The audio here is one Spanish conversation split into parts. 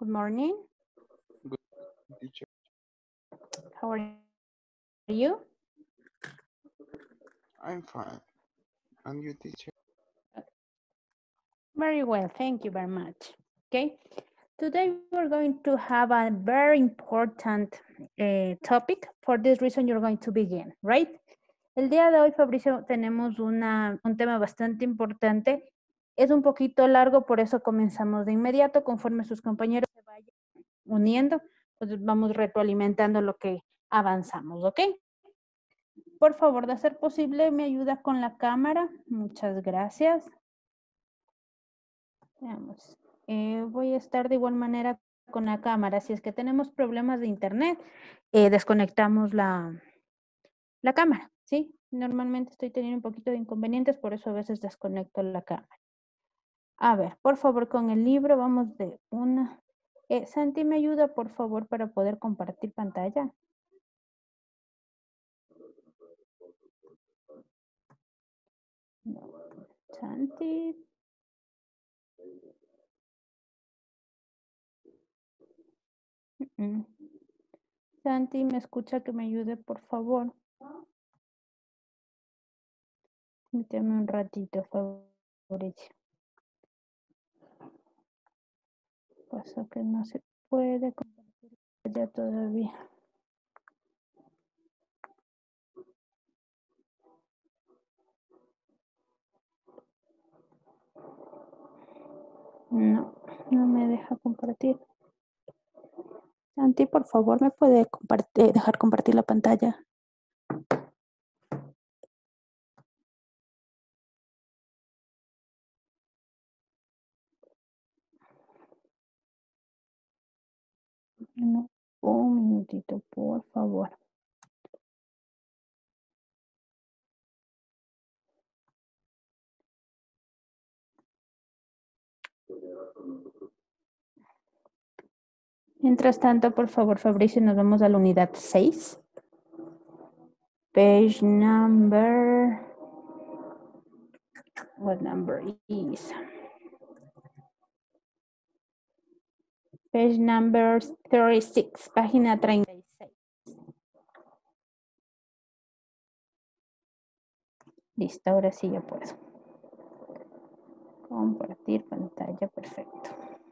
Good morning. Good teacher. How are you? I'm fine. And you, teacher? Very well. Thank you very much. Okay. Today we're going to have a very important topic. For this reason, you're going to begin, right? El día de hoy, Fabricio, tenemos un tema bastante importante. Es un poquito largo, por eso comenzamos de inmediato. Conforme sus compañeros se vayan uniendo, pues vamos retroalimentando lo que avanzamos, ¿ok? Por favor, de ser posible, me ayuda con la cámara. Muchas gracias. Veamos. Voy a estar de igual manera con la cámara. Si es que tenemos problemas de internet, desconectamos la cámara, ¿sí? Normalmente estoy teniendo un poquito de inconvenientes, por eso a veces desconecto la cámara. A ver, por favor, con el libro vamos de una. Santi, ¿me ayuda, por favor, para poder compartir pantalla? No. Santi. Santi, ¿me escucha que me ayude, por favor? Permíteme un ratito, Fabricio. Pasa que no se puede compartir ya todavía. No, no me deja compartir. Santi, por favor, ¿me puede dejar compartir la pantalla? No, un minutito, por favor. Mientras tanto, por favor, Fabricio, nos vamos a la unidad 6. Page number. What number is? Page number 36, página 36. Listo, ahora sí ya puedo. Compartir pantalla, perfecto.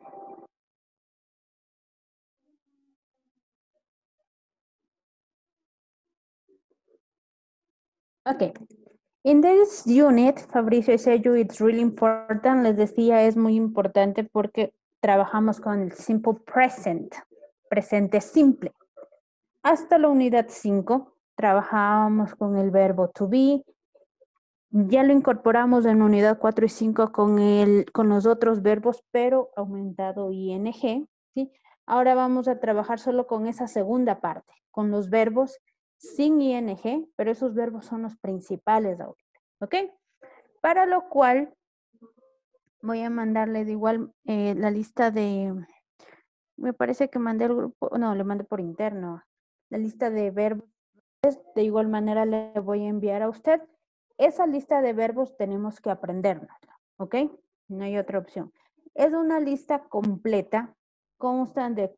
Okay. In this unit, Fabricio said you it's really important. Les decía, es muy importante porque trabajamos con el simple present, presente simple. Hasta la unidad 5 trabajábamos con el verbo to be. Ya lo incorporamos en unidad 4 y 5 con los otros verbos, pero aumentado ing, ¿sí? Ahora vamos a trabajar solo con esa segunda parte, con los verbos sin ing, pero esos verbos son los principales ahorita, ¿ok? Para lo cual voy a mandarle de igual la lista de, me parece que mandé al grupo, no, le mandé por interno, la lista de verbos. De igual manera le voy a enviar a usted. Esa lista de verbos tenemos que aprendernosla, ¿ok? No hay otra opción. Es una lista completa, constan de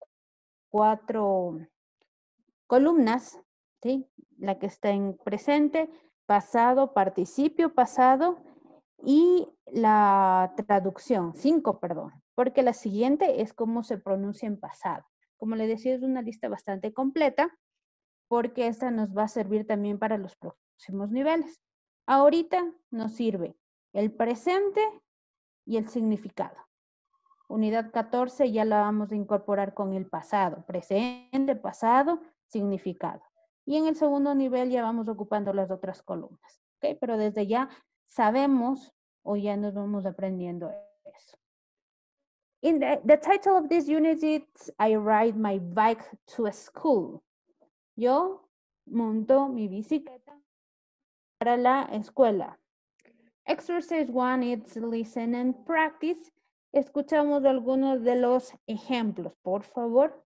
4 columnas, ¿sí? La que está en presente, pasado, participio pasado y la traducción, 5, perdón, porque la siguiente es cómo se pronuncia en pasado. Como le decía, es una lista bastante completa porque esta nos va a servir también para los próximos niveles. Ahorita nos sirve el presente y el significado. Unidad 14 ya la vamos a incorporar con el pasado, presente, pasado, significado. Y en el segundo nivel ya vamos ocupando las otras columnas, ¿ok? Pero desde ya sabemos o ya nos vamos aprendiendo eso. In the title of this unit is I ride my bike to school. Yo monto mi bicicleta para la escuela. Exercise 1 is listen and practice. Escuchamos algunos de los ejemplos, por favor.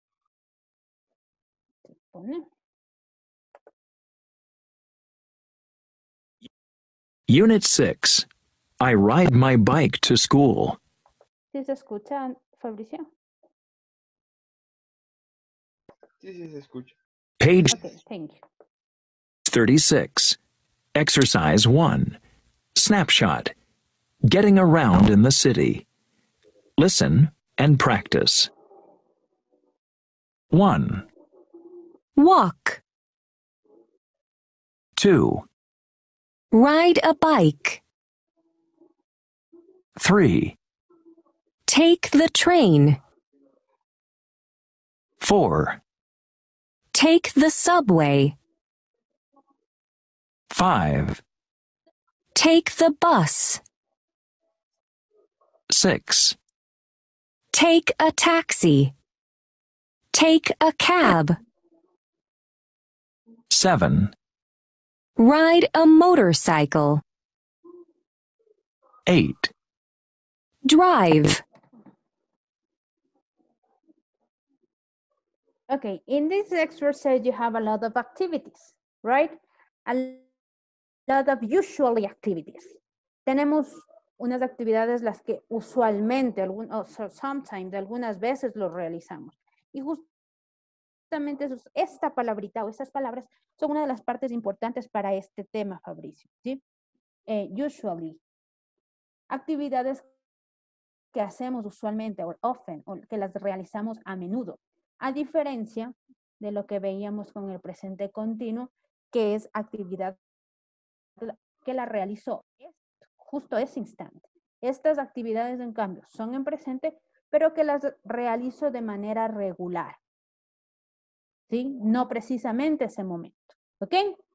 Unit 6. I ride my bike to school. ¿Sí se escucha, Fabricio? Sí, sí, se escucha. Page Okay, thank you. 36. Exercise 1. Snapshot. Getting around in the city. Listen and practice. 1, Walk. 2, Ride a bike. 3, Take the train. 4, Take the subway. 5, Take the bus. 6, Take a taxi. Take a cab. 7, Ride a motorcycle. 8, Drive. Okay, in this exercise, you have a lot of activities, right? A lot of usually activities. Tenemos unas actividades las que usualmente, sometimes, algunas veces lo realizamos. Y justamente esta palabrita o estas palabras son una de las partes importantes para este tema, Fabricio, ¿sí? Usually. Actividades que hacemos usualmente o often, o que las realizamos a menudo, a diferencia de lo que veíamos con el presente continuo, que es actividad que la realizó justo ese instante. Estas actividades, en cambio, son en presente, pero que las realizo de manera regular. ¿Sí? No precisamente ese momento. ¿Ok?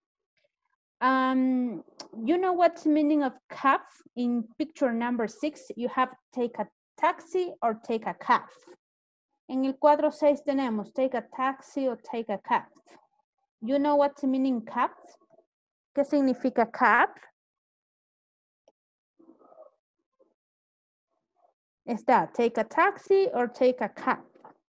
You know what's the meaning of cab? In picture number 6, you have take a taxi or take a cab. En el cuadro 6 tenemos take a taxi or take a cab. You know what's the meaning cab? ¿Qué significa cab? Está take a taxi or take a cab.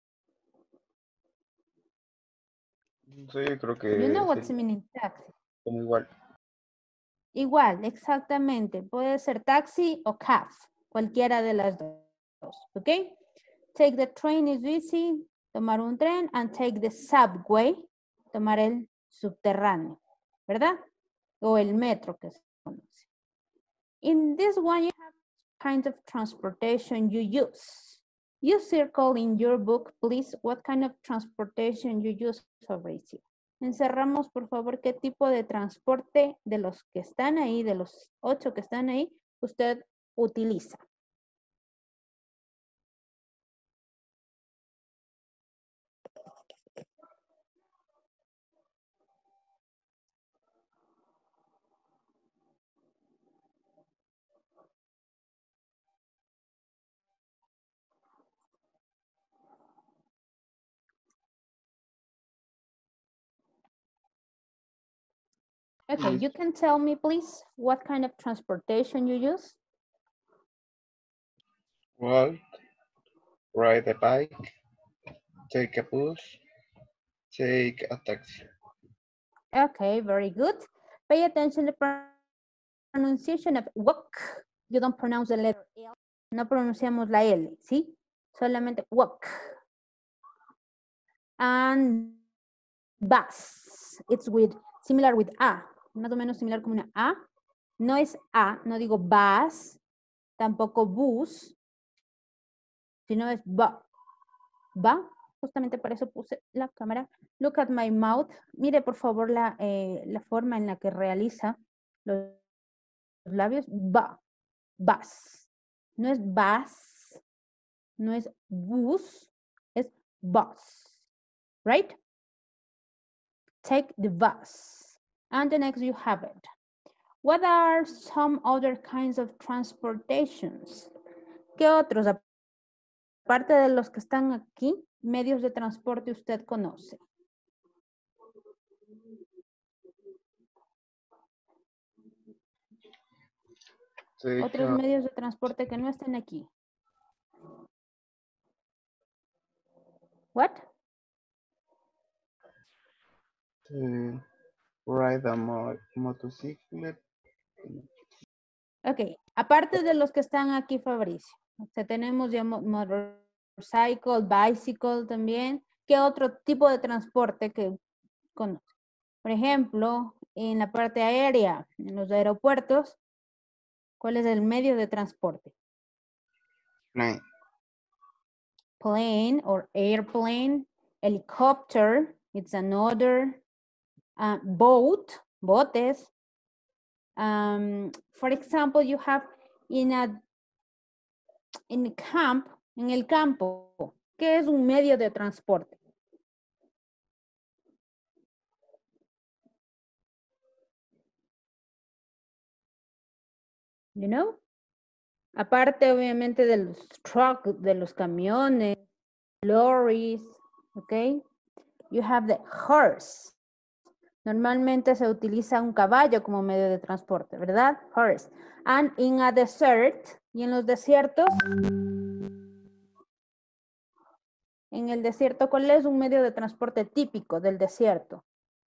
Sí, yo creo You know que what's the sería meaning taxi? como igual. Igual, exactamente. Puede ser taxi o cab, cualquiera de las dos. ¿Ok? Take the train is easy, tomar un tren, and take the subway, tomar el subterráneo, ¿verdad? O el metro que se conoce. In this one, you have kinds of transportation you use. You circle in your book, please, what kind of transportation you use, Fabricio. Encerramos, por favor, qué tipo de transporte de los que están ahí, de los 8 que están ahí, usted utiliza. Okay, you can tell me, please, what kind of transportation you use? Walk, ride a bike, take a bus, take a taxi. Okay, very good. Pay attention to the pronunciation of walk. You don't pronounce the letter L. No pronunciamos la L, ¿sí? Solamente walk. And bus. It's similar with A. Más o menos similar como una A. No es A, no digo bus, tampoco bus, sino es ba. Ba. Justamente para eso puse la cámara. Look at my mouth. Mire, por favor, la forma en la que realiza los labios. Ba. Bus. No es bus. No es bus. Es bus. Right? Take the bus. And the next you have it. What are some other kinds of transportations? ¿Qué otros, aparte de los que están aquí, medios de transporte usted conoce? Otros medios de transporte que no estén aquí. What? Ride a motorcycle. Ok, aparte de los que están aquí, Fabricio. O sea, tenemos ya motorcycle, bicycle también. ¿Qué otro tipo de transporte que conoce? Por ejemplo, en la parte aérea, en los aeropuertos, ¿cuál es el medio de transporte? Plane. Plane or airplane, helicopter, it's another, boat, botes. For example, you have in camp, en el campo, ¿qué es un medio de transporte? You know? Aparte, obviamente, de los trucks, de los camiones, lorries, ¿ok? You have the horse. Normalmente se utiliza un caballo como medio de transporte, ¿verdad? Horse. And in a desert, y en los desiertos, en el desierto, ¿cuál es un medio de transporte típico del desierto?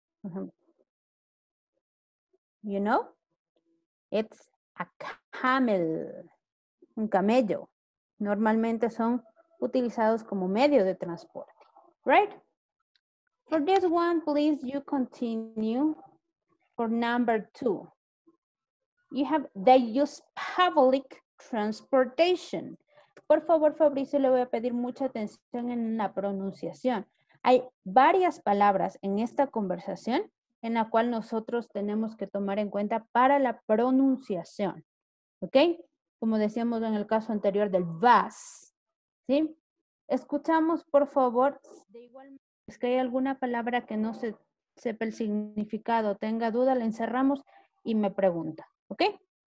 You know? It's a camel, un camello. Normalmente son utilizados como medio de transporte, right? For this one, please, you continue for number 2. You have, they use public transportation. Por favor, Fabricio, le voy a pedir mucha atención en la pronunciación. Hay varias palabras en esta conversación en la cual nosotros tenemos que tomar en cuenta para la pronunciación. ¿Ok? Como decíamos en el caso anterior del vas. ¿Sí? Escuchamos, por favor, de igual manera, es que hay alguna palabra que no se sepa el significado, tenga duda, la encerramos y me pregunta. ¿Ok?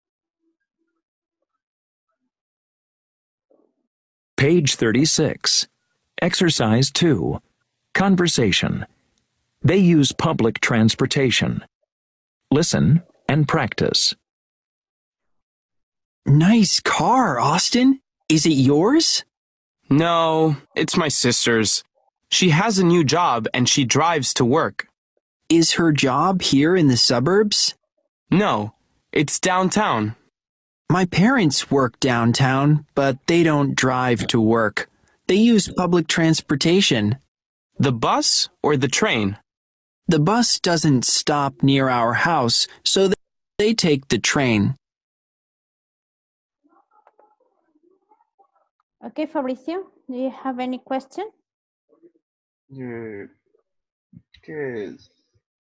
Page 36. Exercise 2. Conversation. They use public transportation. Listen and practice. Nice car, Austin. Is it yours? No, it's my sister's. She has a new job and she drives to work. Is her job here in the suburbs? No, it's downtown. My parents work downtown, but they don't drive to work. They use public transportation. The bus or the train? The bus doesn't stop near our house, so they take the train. Okay, Fabricio, do you have any question? Yeah. ¿Qué es?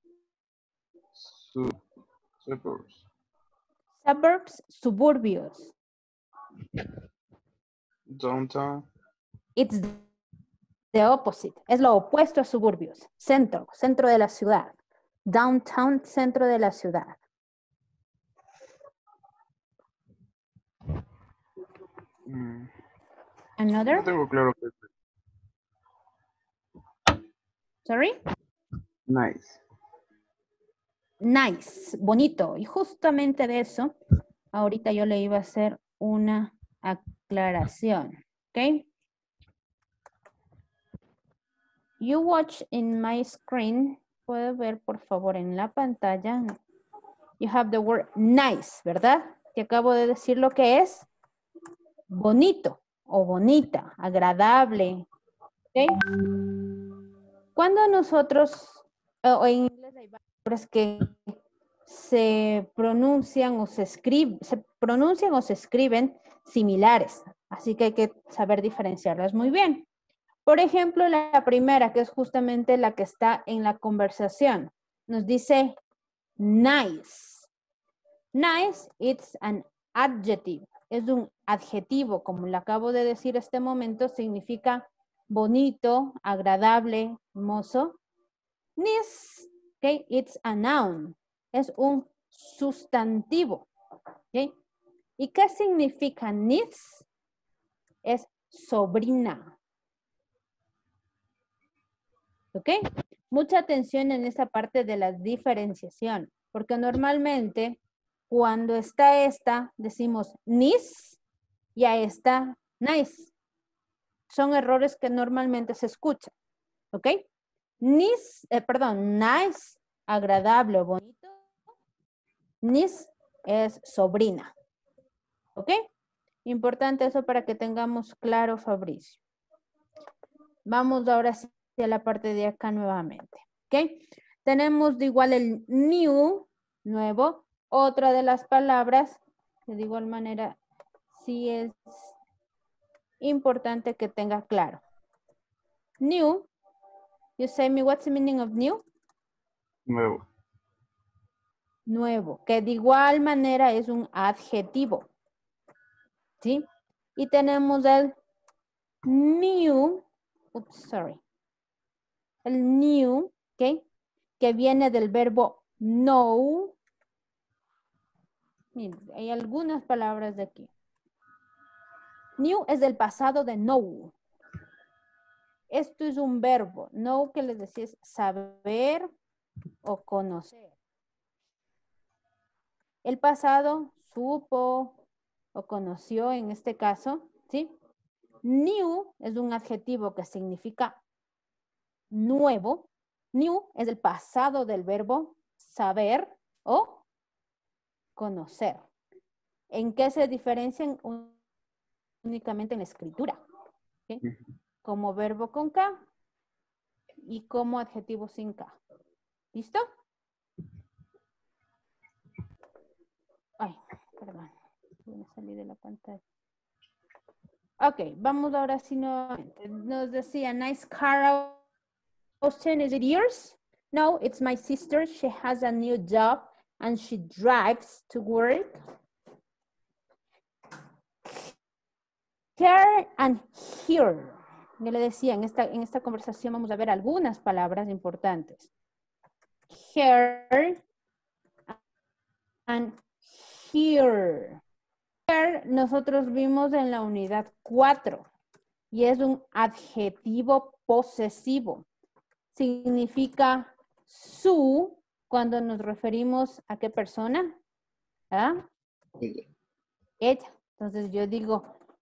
Suburbs. Suburbs, suburbios. Downtown. It's the opposite. Es lo opuesto a suburbios. Centro, centro de la ciudad. Downtown, centro de la ciudad. Another? No tengo claro qué es. Sorry? Nice. Nice, bonito. Y justamente de eso, ahorita yo le iba a hacer una aclaración. ¿Ok? You watch in my screen. Puede ver, por favor, en la pantalla. You have the word nice, ¿verdad? Que acabo de decir lo que es bonito o bonita, agradable. ¿Ok? Cuando nosotros, o en inglés hay palabras que se pronuncian o se escriben similares. Así que hay que saber diferenciarlas muy bien. Por ejemplo, la primera, que es justamente la que está en la conversación, nos dice nice. Nice, it's an adjective. Es un adjetivo, como le acabo de decir este momento, significa bonito, agradable, hermoso. Nice, okay, it's a noun. Es un sustantivo. Okay. ¿Y qué significa niece? Es sobrina. ¿Ok? Mucha atención en esta parte de la diferenciación, porque normalmente cuando está esta, decimos niece y a esta nice. Son errores que normalmente se escuchan. ¿Ok? Nice, nice, agradable o bonito. Niece es sobrina. ¿Ok? Importante eso para que tengamos claro, Fabricio. Vamos ahora sí la parte de acá nuevamente. ¿Ok? Tenemos de igual el new, nuevo. Otra de las palabras, que de igual manera sí es importante que tenga claro. New, you say me what's the meaning of new? Nuevo. Nuevo, que de igual manera es un adjetivo. ¿Sí? Y tenemos el new, el new, ¿ok? Que viene del verbo know. Miren, hay algunas palabras de aquí. New es del pasado de know. Esto es un verbo. Know que les decía es saber o conocer. El pasado supo o conoció en este caso, ¿sí? New es un adjetivo que significa nuevo. New es el pasado del verbo saber o conocer. ¿En qué se diferencian? Únicamente en la escritura. ¿Sí? Como verbo con K y como adjetivo sin K. ¿Listo? Ay, perdón. Me salí de la pantalla. Ok, vamos ahora sí nuevamente. Nos decía, nice car, Austin, is it yours? No, it's my sister. She has a new job and she drives to work. Here and here. Yo le decía, en esta conversación vamos a ver algunas palabras importantes. Here and here. Here nosotros vimos en la unidad 4 y es un adjetivo posesivo. Significa su cuando nos referimos a qué persona. ¿Ah? Ella. Entonces yo digo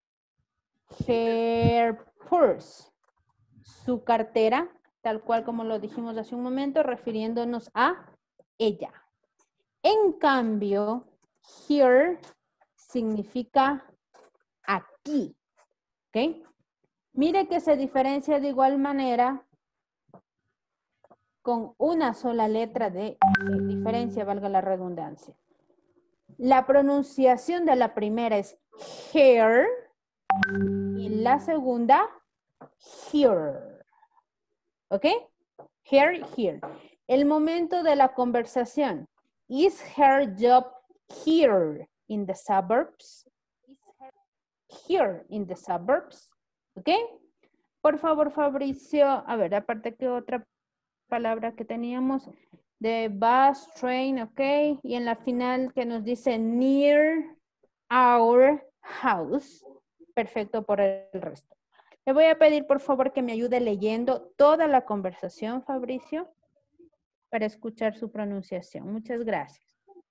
her purse, su cartera, tal cual como lo dijimos hace un momento, refiriéndonos a ella. En cambio, here significa aquí. ¿Ok? Mire que se diferencia de igual manera con una sola letra de diferencia, valga la redundancia. La pronunciación de la primera es here y la segunda here. ¿Ok? Here, here. El momento de la conversación. Is her job here in the suburbs? Is her here in the suburbs? ¿Ok? Por favor, Fabricio. A ver, aparte que otra palabra que teníamos. De bus, train, ok. Y en la final que nos dice near our house. Perfecto por el resto. Le voy a pedir por favor que me ayude leyendo toda la conversación, Fabricio, para escuchar su pronunciación. Muchas gracias.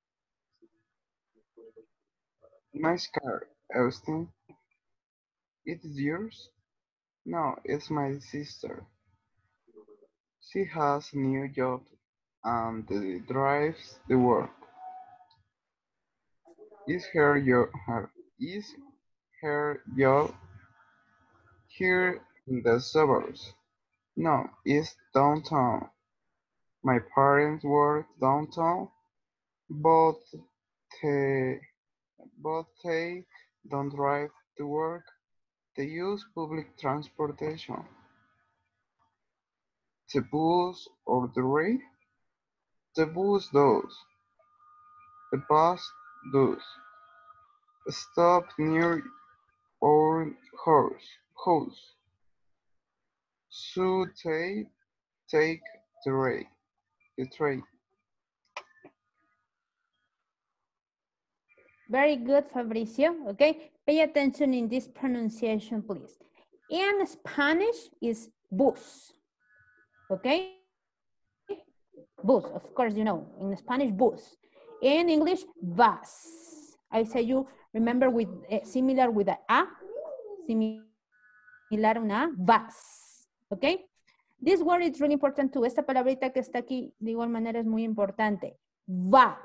Nice car, Austin. It is yours? No, it's my sister. She has a new job and drives to work. Is her job here in the suburbs? No, it's downtown. My parents work downtown, but they, but they don't drive to work. They use public transportation. The bus or the rail? The bus does. The bus does. Stop near our house. So they take the train. Very good, Fabricio. Okay, pay attention in this pronunciation, please. In Spanish is bus. Okay, bus, of course, you know, in Spanish, bus. In English, bus. I say you remember with similar with a similar una bus. Okay, this word is really important too. Esta palabrita que está aquí de igual manera es muy importante. Va.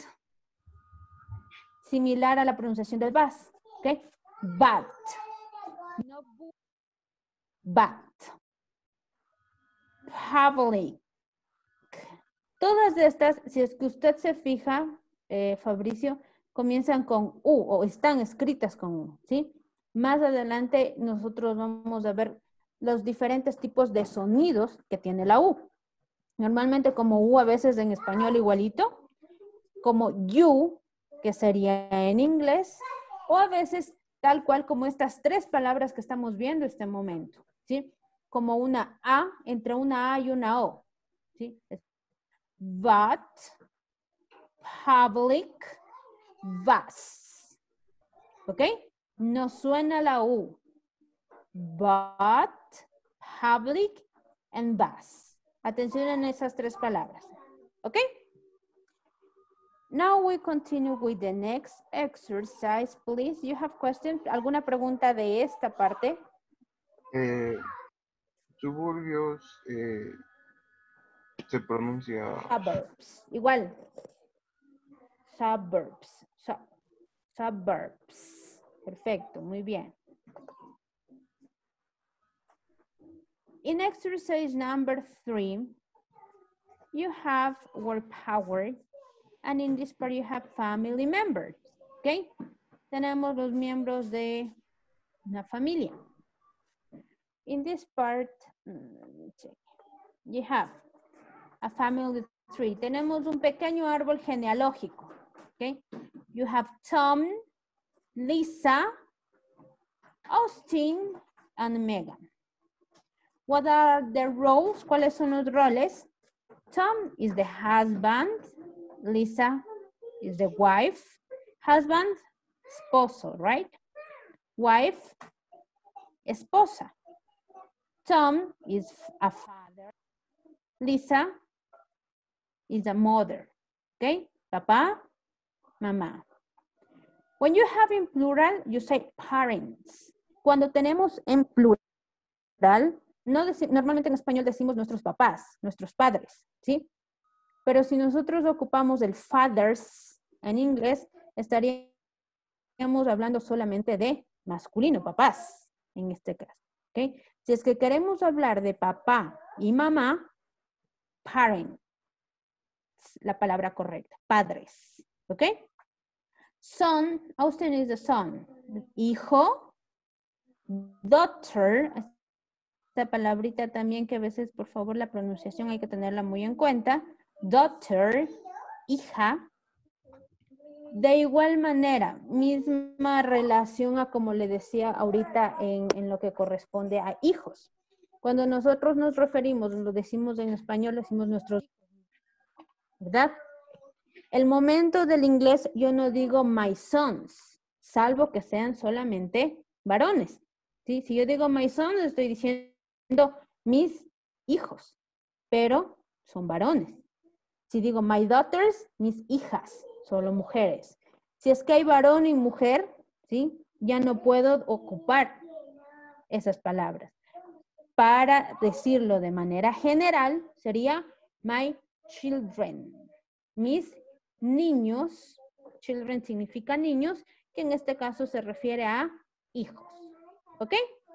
Similar a la pronunciación del bus. Okay, bat. No, bat. Public. Todas estas, si es que usted se fija, Fabricio, comienzan con U o están escritas con U, ¿sí? Más adelante nosotros vamos a ver los diferentes tipos de sonidos que tiene la U. Normalmente como U a veces en español igualito, como you, que sería en inglés, o a veces tal cual como estas tres palabras que estamos viendo en este momento, ¿sí? Como una A, entre una A y una O, ¿sí? But, public, bus. ¿Ok? No suena la U. But, public, and bus. Atención en esas tres palabras. ¿Ok? Now we continue with the next exercise, please. You have questions? ¿Alguna pregunta de esta parte? Suburbios se pronuncia Suburbs. Igual. Suburbs. Suburbs. Perfecto, muy bien. In exercise number 3, you have word power. And in this part you have family members. ¿Ok? Tenemos los miembros de una familia. In this part, you have a family tree. Tenemos un pequeño árbol genealógico. Okay? You have Tom, Lisa, Austin, and Megan. What are the roles? ¿Cuáles son los roles? Tom is the husband. Lisa is the wife. Husband, esposo, right? Wife, esposa. Tom is a father. Lisa is a mother. Okay? Papá, mamá. When you have in plural, you say parents. Cuando tenemos en plural, normalmente en español decimos nuestros papás, nuestros padres, ¿sí? Pero si nosotros ocupamos el fathers en inglés, estaríamos hablando solamente de masculino, papás, en este caso, ¿ok? Si es que queremos hablar de papá y mamá, parents, la palabra correcta, padres, ¿ok? Son, Austin is the son, hijo, daughter, esta palabrita también que a veces, por favor, la pronunciación hay que tenerla muy en cuenta, daughter, hija. De igual manera, misma relación a como le decía ahorita en lo que corresponde a hijos. Cuando nosotros nos referimos, lo decimos en español, decimos nuestros hijos, ¿verdad? El momento del inglés yo no digo my sons, salvo que sean solamente varones. ¿Sí? Si yo digo my sons, estoy diciendo mis hijos, pero son varones. Si digo my daughters, mis hijas, solo mujeres. Si es que hay varón y mujer, ¿sí? Ya no puedo ocupar esas palabras. Para decirlo de manera general, sería my children. Mis niños, children significa niños, que en este caso se refiere a hijos. ¿Ok?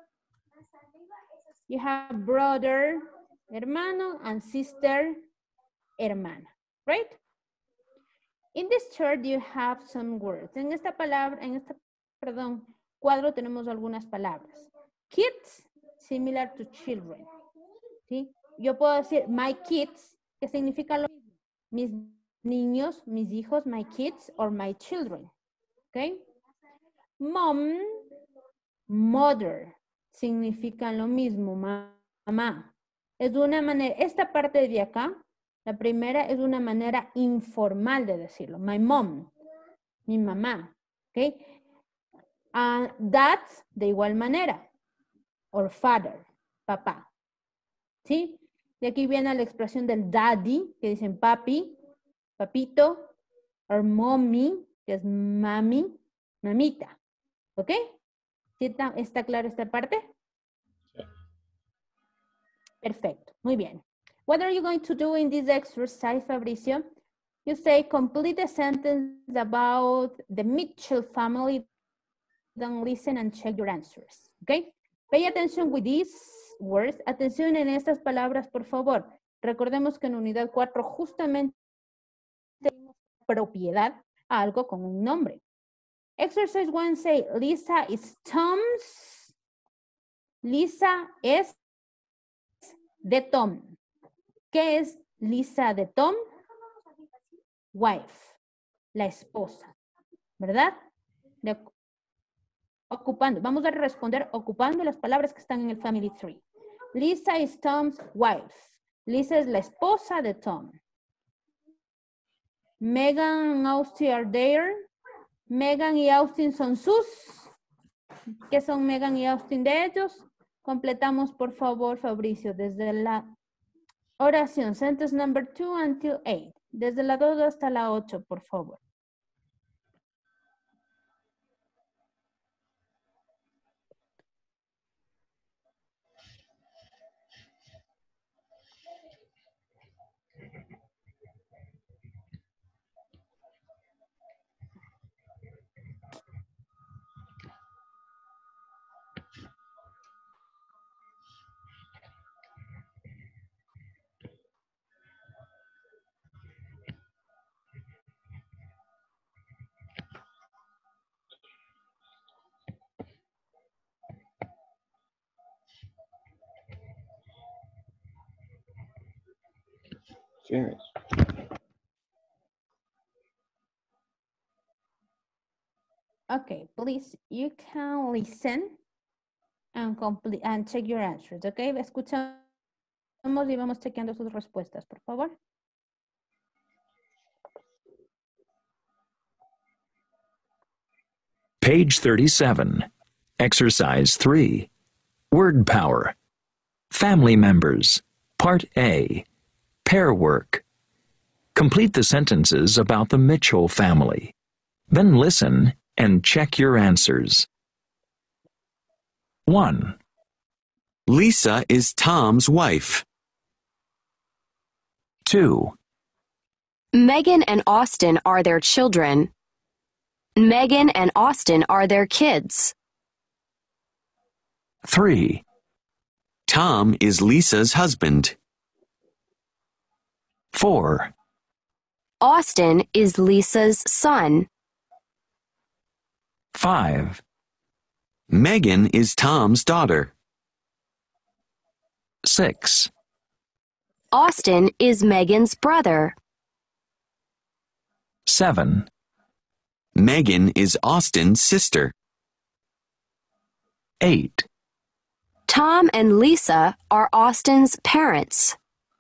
You have brother, hermano, and sister, hermana, right? In this chart you have some words. En esta palabra, cuadro tenemos algunas palabras. Kids, similar to children. ¿Sí? Yo puedo decir my kids, que significa lo mismo. Mis niños, mis hijos, my kids, or my children. ¿Ok? Mom, mother, significan lo mismo, mamá. Es una manera, esta parte de acá, la primera es una manera informal de decirlo. My mom, mi mamá. ¿Ok? Dad, de igual manera. Or father, papá. ¿Sí? De aquí viene la expresión del daddy, que dicen papi, papito. Or mommy, que es mami, mamita. ¿Ok? ¿Sí está clara esta parte? Sí. Perfecto, muy bien. What are you going to do in this exercise, Fabricio? You say, complete the sentence about the Mitchell family. Then listen and check your answers, okay? Pay attention with these words. Atención en estas palabras, por favor. Recordemos que en unidad 4 justamente tenemos propiedad a algo con un nombre. Exercise 1 say, Lisa is Tom's. Lisa es de Tom. ¿Qué es Lisa de Tom? Wife, la esposa, ¿verdad? Ocupando, vamos a responder ocupando las palabras que están en el family tree. Lisa is Tom's wife. Lisa es la esposa de Tom. Megan and Austin are there. Megan y Austin son sus. ¿Qué son Megan y Austin de ellos? Completamos, por favor, Fabricio, desde la oración, sentence number 2 until 8. Desde la 2 hasta la 8, por favor. Yes. Okay, please, you can listen and complete and check your answers, okay? Escuchamos y vamos chequeando sus respuestas, por favor. Page 37. Exercise 3. Word power. Family members. Part A. Pair work. Complete the sentences about the Mitchell family. Then listen and check your answers. 1, Lisa is Tom's wife. 2, Megan and Austin are their children. Megan and Austin are their kids. 3, Tom is Lisa's husband. 4, Austin is Lisa's son. 5, Megan is Tom's daughter. 6, Austin is Megan's brother. 7, Megan is Austin's sister. 8, Tom and Lisa are Austin's parents.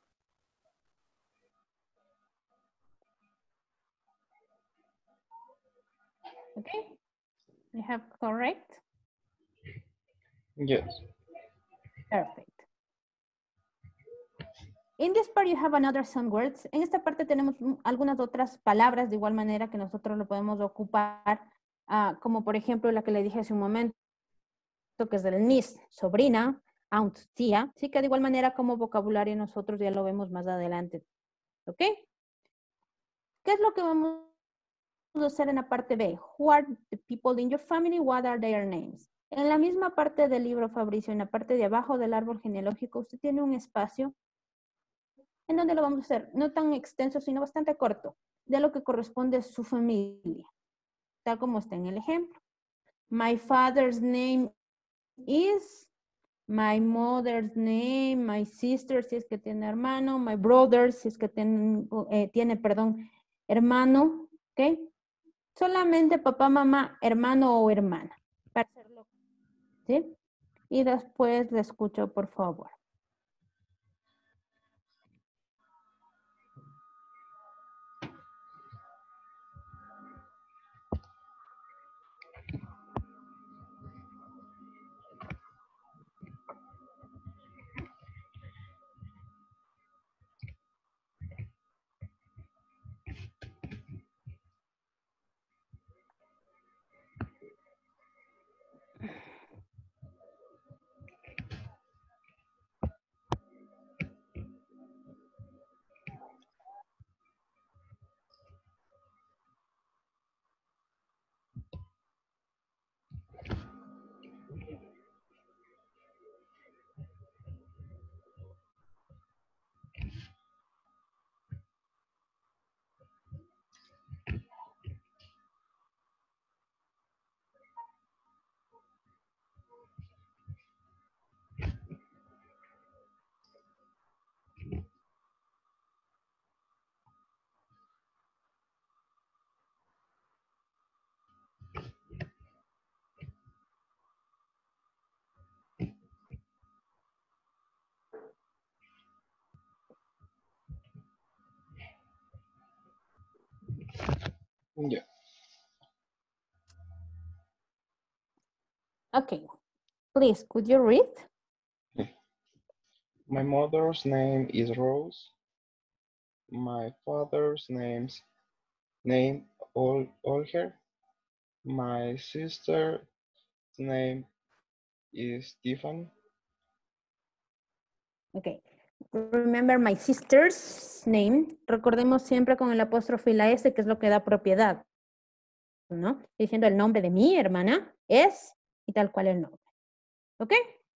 Okay, you have correct? Yes. Perfect. In this part you have another some words. En esta parte tenemos algunas otras palabras de igual manera que nosotros lo podemos ocupar, como por ejemplo la que le dije hace un momento, que es del niece, sobrina, aunt, tía, sí que de igual manera como vocabulario nosotros ya lo vemos más adelante. ¿Ok? ¿Qué es lo que vamos a hacer en la parte B? Who are the people in your family? What are their names? En la misma parte del libro, Fabricio, en la parte de abajo del árbol genealógico, usted tiene un espacio en donde lo vamos a hacer, no tan extenso, sino bastante corto, de lo que corresponde a su familia, tal como está en el ejemplo. My father's name is, my mother's name, my sister, si es que tiene hermano, my brother, si es que tiene, hermano, ¿ok? Solamente papá, mamá, hermano o hermana, para hacerlo, ¿sí? Y después le escucho, por favor. Yeah. Okay, please, could you read? My mother's name is Rose. My father's name Olger. My sister's name is Tiffany. Okay. Remember my sister's name. Recordemos siempre con el apóstrofe y la S, que es lo que da propiedad, ¿no? Diciendo el nombre de mi hermana es y tal cual el nombre. ¿Ok?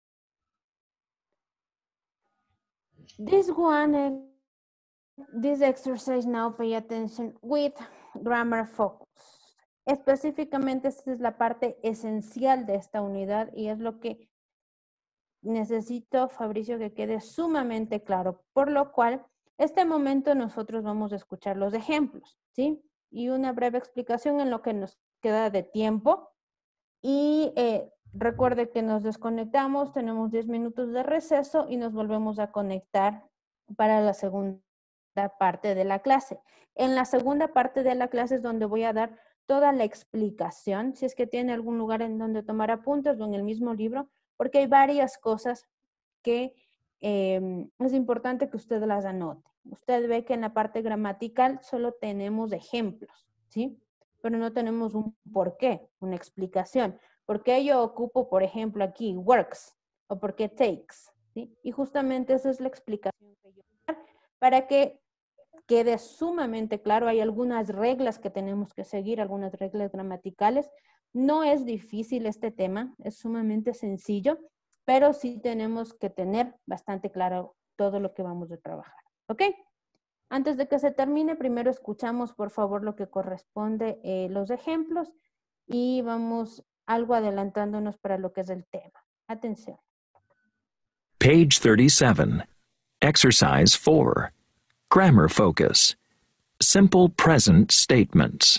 This exercise now, pay attention with grammar focus. Específicamente, esta es la parte esencial de esta unidad y es lo que necesito, Fabricio, que quede sumamente claro, por lo cual, este momento nosotros vamos a escuchar los ejemplos, ¿sí? Y una breve explicación en lo que nos queda de tiempo. Y recuerde que nos desconectamos, tenemos 10 minutos de receso y nos volvemos a conectar para la segunda parte de la clase. En la segunda parte de la clase es donde voy a dar toda la explicación, si es que tiene algún lugar en donde tomar apuntes o en el mismo libro, porque hay varias cosas que es importante que usted las anote. Usted ve que en la parte gramatical solo tenemos ejemplos, ¿sí? Pero no tenemos un por qué, una explicación. ¿Por qué yo ocupo, por ejemplo, aquí works o por qué takes? ¿Sí? Y justamente esa es la explicación que yo voy a dar para que quede sumamente claro. Hay algunas reglas que tenemos que seguir, algunas reglas gramaticales. No es difícil este tema, es sumamente sencillo, pero sí tenemos que tener bastante claro todo lo que vamos a trabajar. ¿Ok? Antes de que se termine, primero escuchamos, por favor, lo que corresponde, los ejemplos, y vamos algo adelantándonos para lo que es el tema. Atención. Page 37. Exercise 4. Grammar focus. Simple present statements.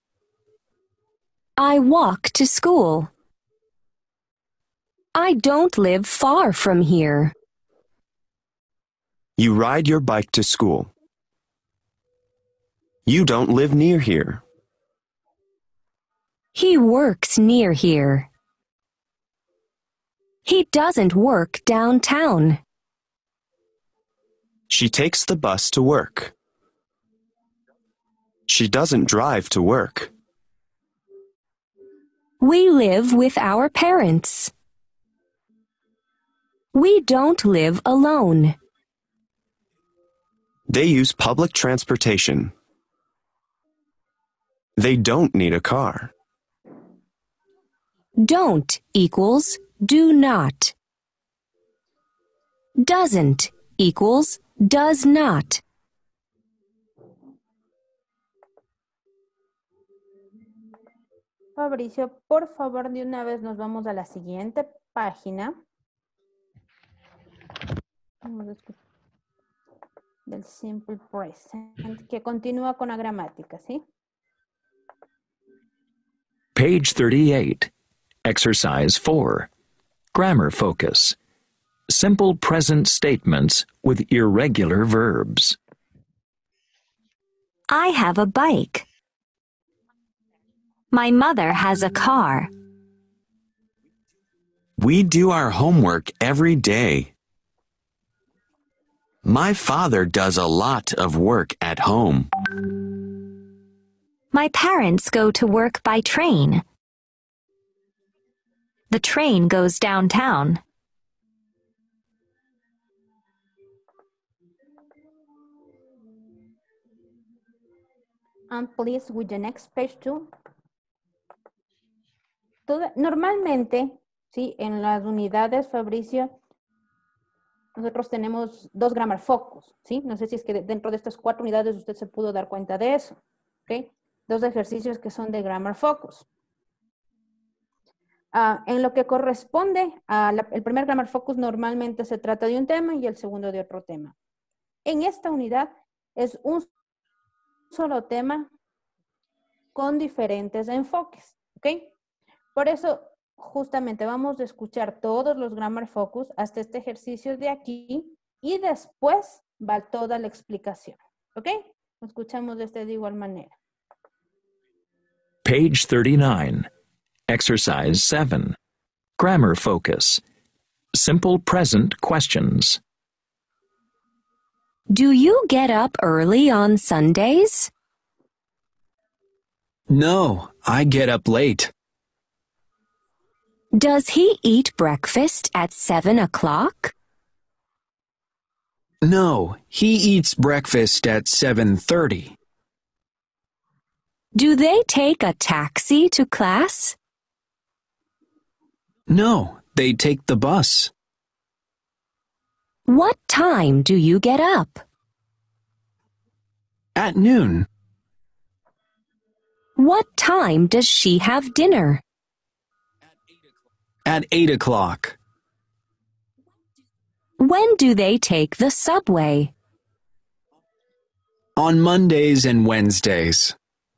I walk to school. I don't live far from here. You ride your bike to school. You don't live near here. He works near here. He doesn't work downtown. She takes the bus to work. She doesn't drive to work. We live with our parents. We don't live alone. They use public transportation. They don't need a car. Don't equals do not. Doesn't equals does not. Fabricio, por favor, de una vez nos vamos a la siguiente página. Vamos a escuchar del simple present, que continúa con la gramática, ¿sí? Page 38. Exercise 4. Grammar focus. Simple present statements with irregular verbs. I have a bike. My mother has a car. We do our homework every day. My father does a lot of work at home. My parents go to work by train. The train goes downtown. And please, with the next page too. Normalmente, ¿sí? En las unidades, Fabricio, nosotros tenemos 2 grammar focus, ¿sí? No sé si es que dentro de estas 4 unidades usted se pudo dar cuenta de eso, ¿ok? 2 ejercicios que son de grammar focus. En lo que corresponde al primer grammar focus, normalmente se trata de un tema y el segundo de otro tema. En esta unidad es un solo tema con diferentes enfoques, ¿ok? Por eso, justamente vamos a escuchar todos los grammar focus hasta este ejercicio de aquí y después va toda la explicación, ¿ok? Escuchamos de igual manera. Page 39. Exercise 7. Grammar focus. Simple present questions. Do you get up early on Sundays? No, I get up late. Does he eat breakfast at 7 o'clock? No, he eats breakfast at 7:30. Do they take a taxi to class? No, they take the bus. What time do you get up? At noon. What time does she have dinner? At 8 o'clock. When do they take the subway? On Mondays and Wednesdays.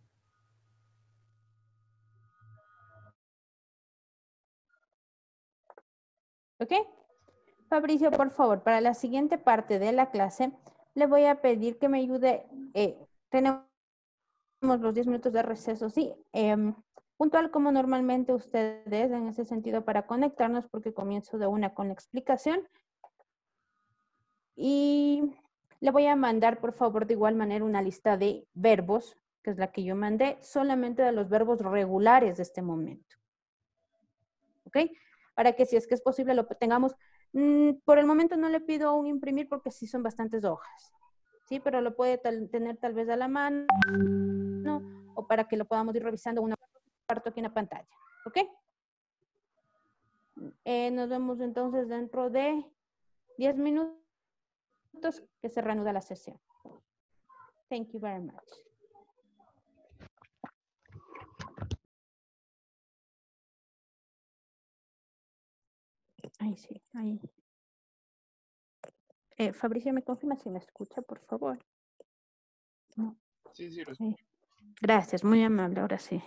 ¿Ok? Fabricio, por favor, para la siguiente parte de la clase, le voy a pedir que me ayude. Tenemos los 10 minutos de receso, sí. Puntual como normalmente ustedes en ese sentido para conectarnos, porque comienzo de una con la explicación. Y le voy a mandar, por favor, de igual manera una lista de verbos, que es la que yo mandé, solamente de los verbos regulares de este momento. ¿Ok? Para que si es que es posible lo tengamos. Por el momento no le pido un imprimir porque sí son bastantes hojas. Sí, pero lo puede tener tal vez a la mano, ¿no? O para que lo podamos ir revisando una parte aquí en la pantalla. ¿Ok? Nos vemos entonces dentro de 10 minutos que se reanuda la sesión. Thank you very much. Ahí sí, ahí. Fabricio, ¿me confirma si me escucha, por favor? No. Sí, sí, Gracias, muy amable, ahora sí.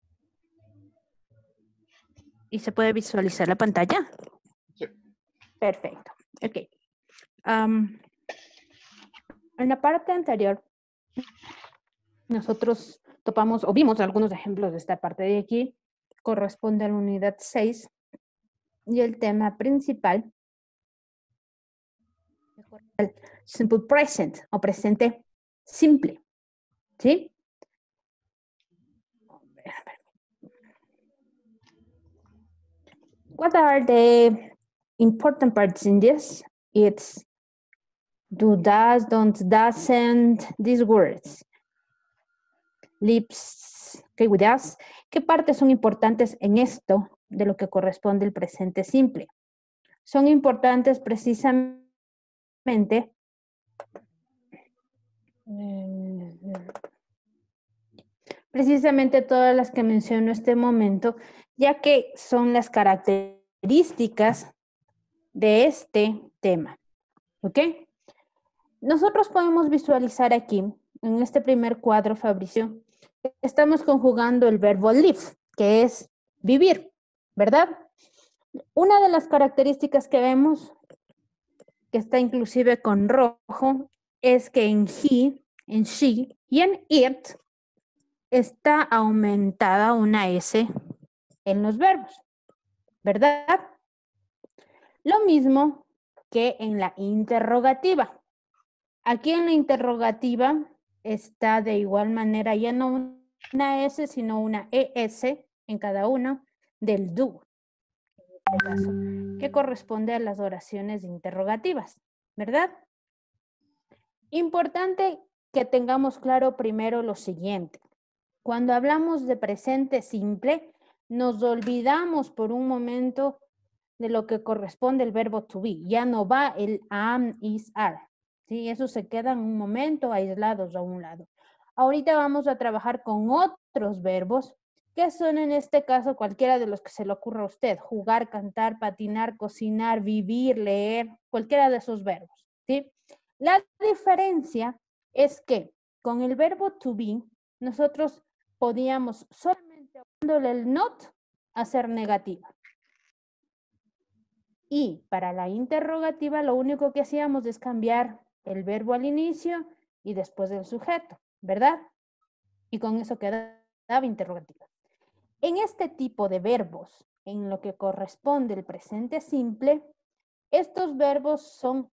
¿Y se puede visualizar la pantalla? Sí. Perfecto, ok. En la parte anterior, nosotros topamos o vimos algunos ejemplos de esta parte de aquí. Corresponde a la unidad 6 y el tema principal, el simple present o presente simple, ¿sí? What are the important parts in this? It's do, does, don't, doesn't, these words. Lips, okay, with us. ¿Qué partes son importantes en esto de lo que corresponde el presente simple? Son importantes precisamente todas las que menciono este momento, ya que son las características de este tema. ¿Ok? Nosotros podemos visualizar aquí, en este primer cuadro, Fabricio, estamos conjugando el verbo live, que es vivir, ¿verdad? Una de las características que vemos, que está inclusive con rojo, es que en he, en she y en it está aumentada una S en los verbos, ¿verdad? Lo mismo que en la interrogativa. Aquí en la interrogativa está de igual manera ya no una S, sino una ES en cada uno del do, en este caso, que corresponde a las oraciones interrogativas, ¿verdad? Importante que tengamos claro primero lo siguiente. Cuando hablamos de presente simple, nos olvidamos por un momento de lo que corresponde el verbo to be. Ya no va el am, is, are. ¿Sí? Eso se queda en un momento aislados a un lado. Ahorita vamos a trabajar con otros verbos que son en este caso cualquiera de los que se le ocurra a usted. Jugar, cantar, patinar, cocinar, vivir, leer, cualquiera de esos verbos. ¿Sí? La diferencia es que con el verbo to be, nosotros podíamos solamente dándole el not hacer negativa. Y para la interrogativa lo único que hacíamos es cambiar el verbo al inicio y después del sujeto, ¿verdad? Y con eso quedamos. interrogativa. En este tipo de verbos, en lo que corresponde el presente simple, estos verbos son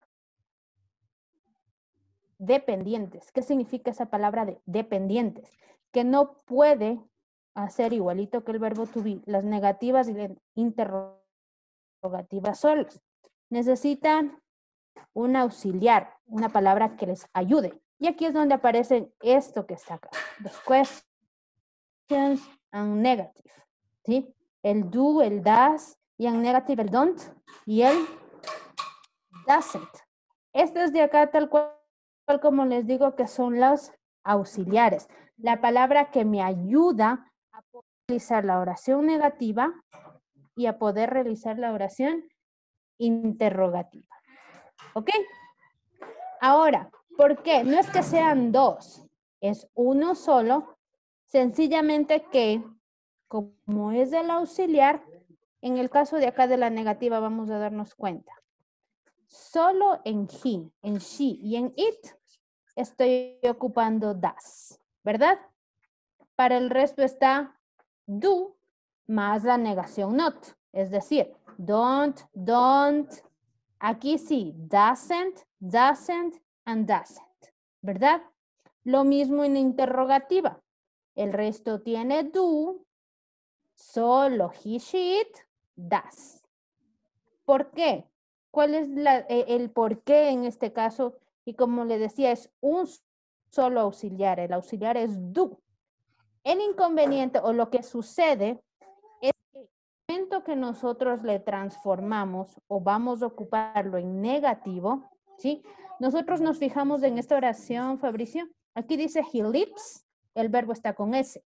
dependientes. ¿Qué significa esa palabra de dependientes? Que no puede hacer igualito que el verbo to be, las negativas y las interrogativas solas. Necesitan un auxiliar, una palabra que les ayude. Y aquí es donde aparece esto que está acá. Los questions and negative. ¿Sí? El do, el does, y en negative el don't, y el doesn't. Estos de acá tal cual como les digo que son los auxiliares. La palabra que me ayuda a poder realizar la oración negativa y a poder realizar la oración interrogativa. ¿Ok? Ahora, ¿por qué? No es que sean dos, es uno solo, sencillamente que como es del auxiliar, en el caso de acá de la negativa vamos a darnos cuenta. Solo en he, en she y en it estoy ocupando does, ¿verdad? Para el resto está do más la negación not, es decir, don't, aquí sí, doesn't, and doesn't, ¿verdad? Lo mismo en interrogativa. El resto tiene do, solo he, she, it, does. ¿Por qué? ¿Cuál es el por qué en este caso? Y como le decía, es un solo auxiliar. El auxiliar es do. El inconveniente o lo que sucede es que el momento que nosotros le transformamos o vamos a ocuparlo en negativo, ¿sí? Nosotros nos fijamos en esta oración, Fabricio. Aquí dice he lives, el verbo está con S.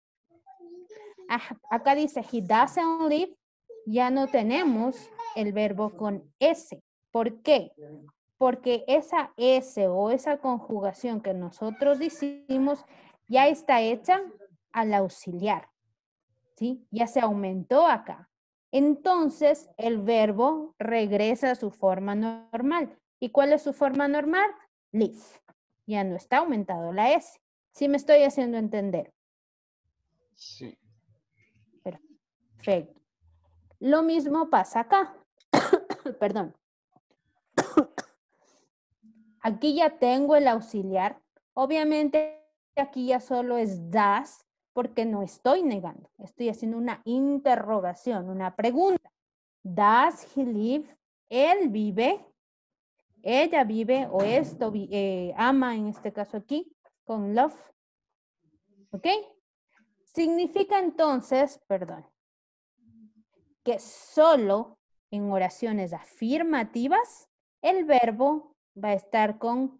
Acá dice he doesn't live, ya no tenemos el verbo con S. ¿Por qué? Porque esa S o esa conjugación que nosotros hicimos ya está hecha al auxiliar, ¿sí? Ya se aumentó acá. Entonces, el verbo regresa a su forma normal. ¿Y cuál es su forma normal? Live. Ya no está aumentado la S. ¿Sí me estoy haciendo entender? Sí. Perfecto. Lo mismo pasa acá. Perdón. Aquí ya tengo el auxiliar. Obviamente aquí ya solo es does porque no estoy negando. Estoy haciendo una interrogación, una pregunta. Does he live? Él vive. Ella vive o esto ama en este caso aquí con love. ¿Ok? Significa entonces, perdón, que solo en oraciones afirmativas el verbo va a estar con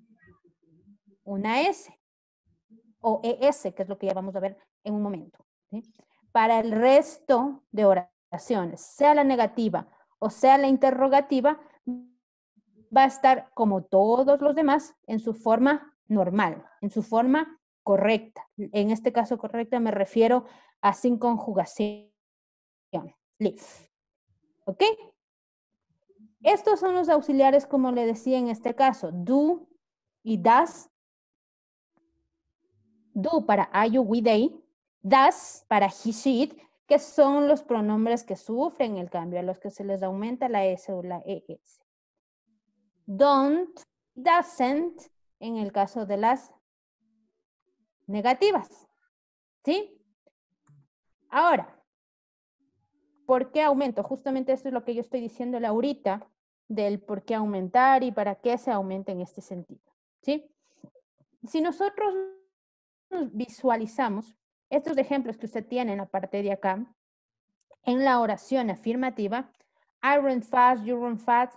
una S o ES, que es lo que ya vamos a ver en un momento. ¿Sí? Para el resto de oraciones, sea la negativa o sea la interrogativa, va a estar como todos los demás en su forma normal, en su forma correcta. En este caso correcta me refiero a sin conjugación. Live. ¿Ok? Estos son los auxiliares, como le decía en este caso, do y does. Do para I, you, we, they. Does para he, she, it, que son los pronombres que sufren el cambio, a los que se les aumenta la S o la ES. Don't, doesn't, en el caso de las negativas. ¿Sí? Ahora, ¿por qué aumento? Justamente esto es lo que yo estoy diciéndole ahorita del por qué aumentar y para qué se aumenta en este sentido. ¿Sí? Si nosotros visualizamos estos ejemplos que usted tiene en la parte de acá, en la oración afirmativa, I run fast, you run fast,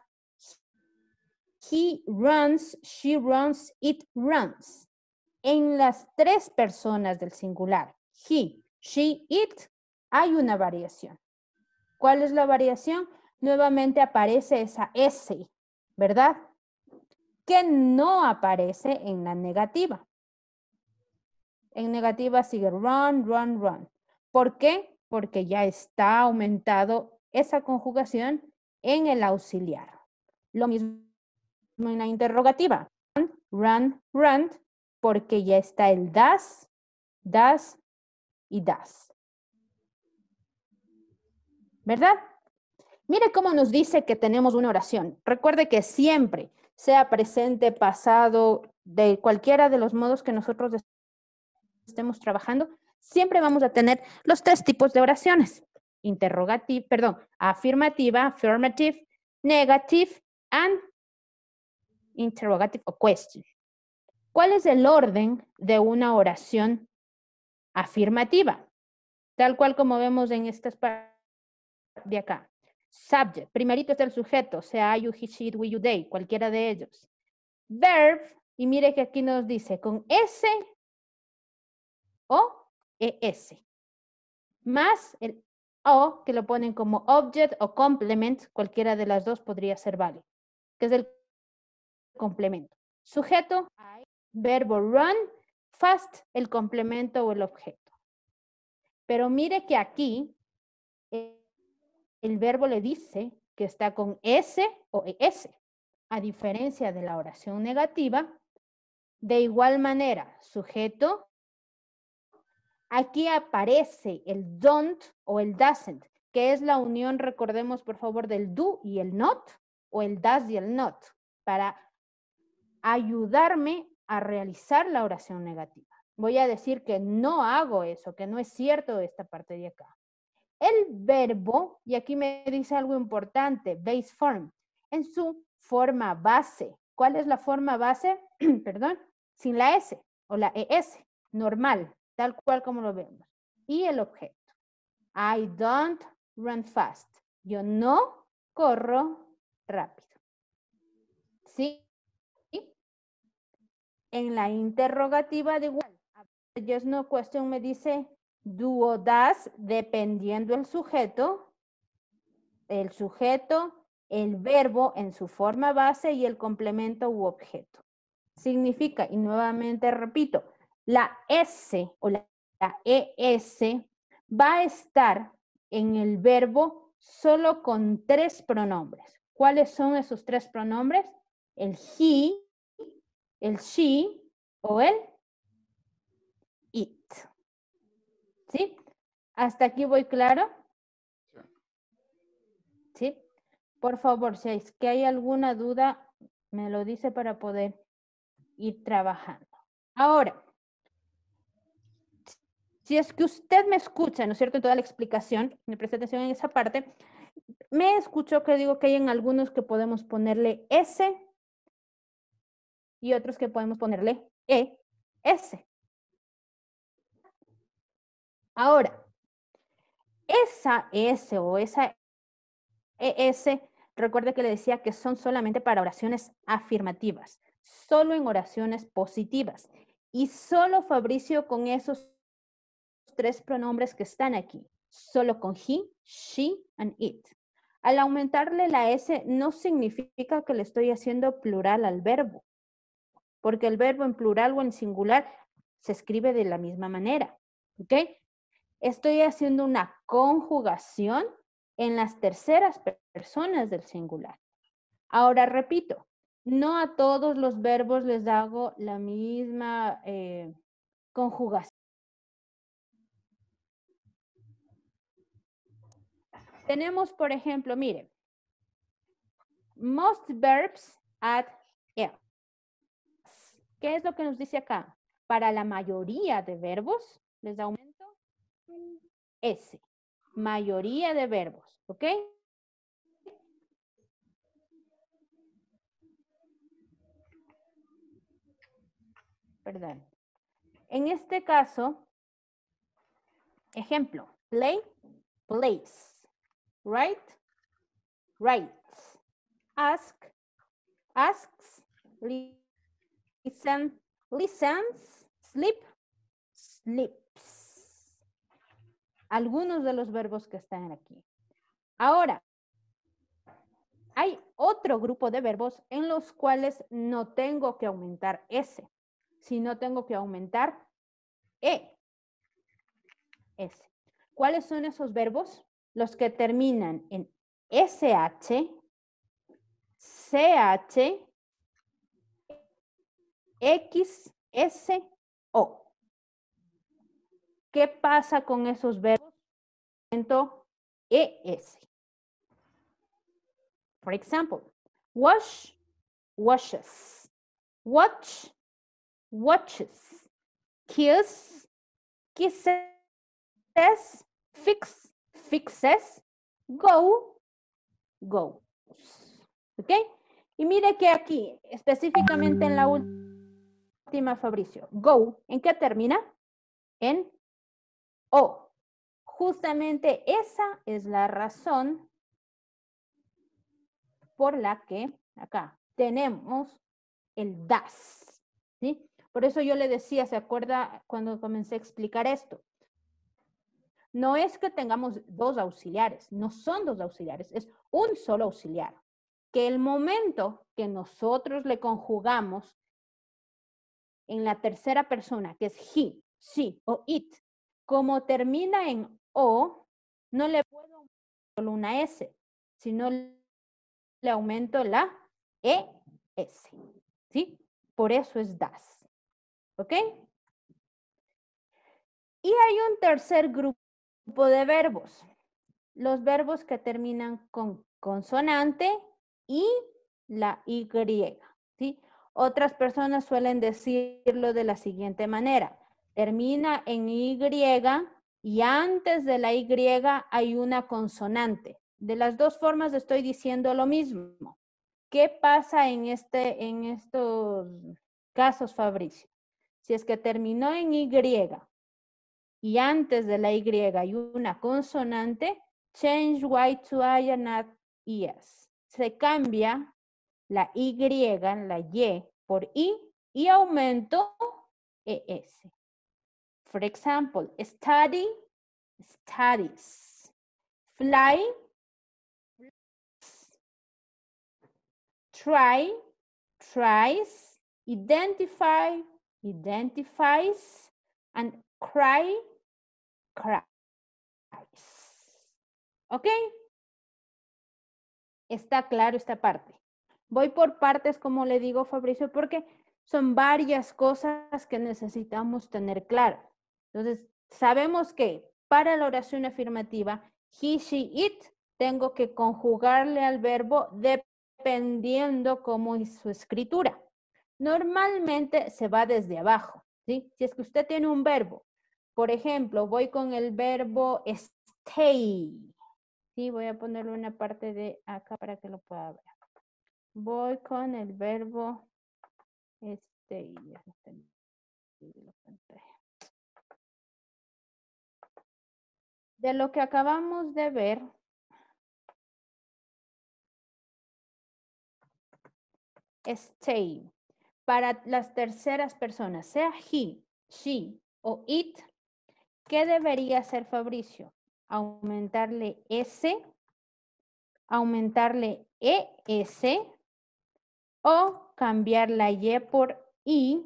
he runs, she runs, it runs. En las tres personas del singular, he, she, it, hay una variación. ¿Cuál es la variación? Nuevamente aparece esa S, ¿verdad? Que no aparece en la negativa. En negativa sigue run, run, run. ¿Por qué? Porque ya está aumentado esa conjugación en el auxiliar. Lo mismo en la interrogativa. Run, run, run, porque ya está el does y does. ¿Verdad? Mire cómo nos dice que tenemos una oración. Recuerde que siempre, sea presente, pasado, de cualquiera de los modos que nosotros estemos trabajando, siempre vamos a tener los 3 tipos de oraciones. Afirmativa, affirmative, negative, and interrogative o question. ¿Cuál es el orden de una oración afirmativa? Tal cual como vemos en estas partes de acá. Subject, primerito está el sujeto, sea you, he, she, it, we, you, they, cualquiera de ellos. Verb, y mire que aquí nos dice con S o ES, más el O que lo ponen como object o complement, cualquiera de las dos podría ser válido, que es el complemento. Sujeto, I, verbo run, fast, el complemento o el objeto. Pero mire que aquí el verbo le dice que está con S o ES, a diferencia de la oración negativa. De igual manera, sujeto, aquí aparece el don't o el doesn't, que es la unión, recordemos por favor, del do y el not, o el does y el not, para ayudarme a realizar la oración negativa. Voy a decir que no hago eso, que no es cierto esta parte de acá. El verbo, y aquí me dice algo importante, base form, en su forma base. ¿Cuál es la forma base? Perdón, sin la S o la ES, normal, tal cual como lo vemos. Y el objeto. I don't run fast. Yo no corro rápido. ¿Sí? En la interrogativa de igual. Yes, no question me dice do o does, dependiendo el sujeto, el verbo en su forma base y el complemento u objeto. Significa, y nuevamente repito, la S o la ES va a estar en el verbo solo con 3 pronombres. ¿Cuáles son esos 3 pronombres? El he, el she o el it. ¿Sí? ¿Hasta aquí voy claro? ¿Sí? Por favor, si es que hay alguna duda, me lo dice para poder ir trabajando. Ahora, si es que usted me escucha, ¿no es cierto? En toda la explicación, me presta atención en esa parte, me escuchó que digo que hay en algunos que podemos ponerle S y otros que podemos ponerle ES. Ahora, esa S o esa ES, recuerde que le decía que son solamente para oraciones afirmativas, solo en oraciones positivas. Y solo Fabricio con esos 3 pronombres que están aquí, solo con he, she, and it. Al aumentarle la S no significa que le estoy haciendo plural al verbo, porque el verbo en plural o en singular se escribe de la misma manera, ¿ok? Estoy haciendo una conjugación en las terceras personas del singular. Ahora repito, no a todos los verbos les hago la misma conjugación. Tenemos, por ejemplo, mire, most verbs add else. ¿Qué es lo que nos dice acá? Para la mayoría de verbos, les aumento S. Mayoría de verbos, ¿ok? Perdón. En este caso, ejemplo, play, plays, write, writes, ask, asks, listen, listens, sleep, sleeps. Algunos de los verbos que están aquí. Ahora, hay otro grupo de verbos en los cuales no tengo que aumentar S, sino tengo que aumentar E. S. ¿Cuáles son esos verbos? Los que terminan en SH, CH, X, S, O. ¿Qué pasa con esos verbos? ES. For example, wash, washes. Watch, watches. Kiss, kisses. Fix, fixes. Go, goes. ¿Ok? Y mire que aquí, específicamente en la última, Fabricio, go, ¿en qué termina? En O. Justamente esa es la razón por la que acá tenemos el das. ¿Sí? Por eso yo le decía, ¿se acuerda cuando comencé a explicar esto? No es que tengamos dos auxiliares, no son dos auxiliares, es un solo auxiliar. Que el momento que nosotros le conjugamos en la tercera persona, que es he, she o it, como termina en O, no le puedo aumentar solo una S, sino le aumento la ES. ¿Sí? Por eso es das. ¿Ok? Y hay un tercer grupo de verbos. Los verbos que terminan con consonante y la Y. ¿Sí? Otras personas suelen decirlo de la siguiente manera. Termina en Y y antes de la Y hay una consonante. De las dos formas estoy diciendo lo mismo. ¿Qué pasa en estos casos, Fabricio? Si es que terminó en Y y antes de la Y hay una consonante, change Y to I and not ES. Se cambia la Y, la Y por I y aumento ES. For example, study, studies. Fly, try, tries. Identify, identifies. And cry, cries. ¿Ok? Está claro esta parte. Voy por partes, como le digo, Fabricio, porque son varias cosas que necesitamos tener claro. Entonces, sabemos que para la oración afirmativa, he, she, it, tengo que conjugarle al verbo dependiendo cómo es su escritura. Normalmente se va desde abajo, ¿sí? Si es que usted tiene un verbo, por ejemplo, voy con el verbo stay. Sí, voy a ponerle una parte de acá para que lo pueda ver. Voy con el verbo stay. De lo que acabamos de ver, stay. Para las terceras personas, sea he, she o it, ¿qué debería hacer Fabricio? Aumentarle S, aumentarle ES o cambiar la Y por I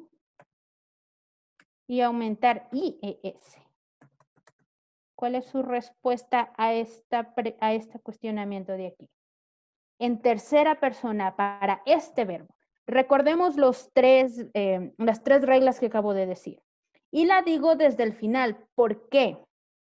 y aumentar IES. ¿Cuál es su respuesta a este cuestionamiento de aquí? En tercera persona para este verbo. Recordemos las tres reglas que acabo de decir. Y la digo desde el final. ¿Por qué?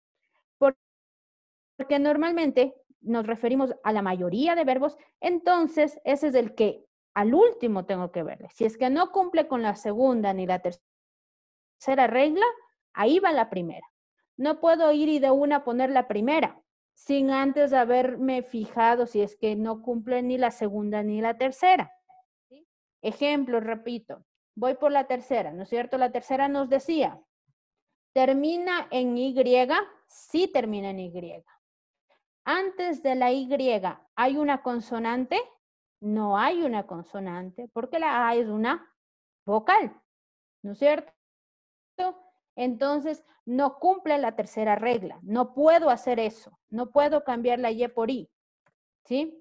Porque normalmente nos referimos a la mayoría de verbos, entonces ese es el que al último tengo que verle. Si es que no cumple con la segunda ni la tercera regla, ahí va la primera. No puedo ir y de una poner la primera, sin antes haberme fijado si es que no cumple ni la segunda ni la tercera. ¿Sí? Ejemplo, repito, voy por la tercera, ¿no es cierto? La tercera nos decía, ¿termina en Y? Sí termina en Y. Antes de la Y, ¿hay una consonante? No hay una consonante, porque la A es una vocal, ¿no es cierto? Entonces, no cumple la tercera regla. No puedo hacer eso. No puedo cambiar la Y por I. ¿Sí?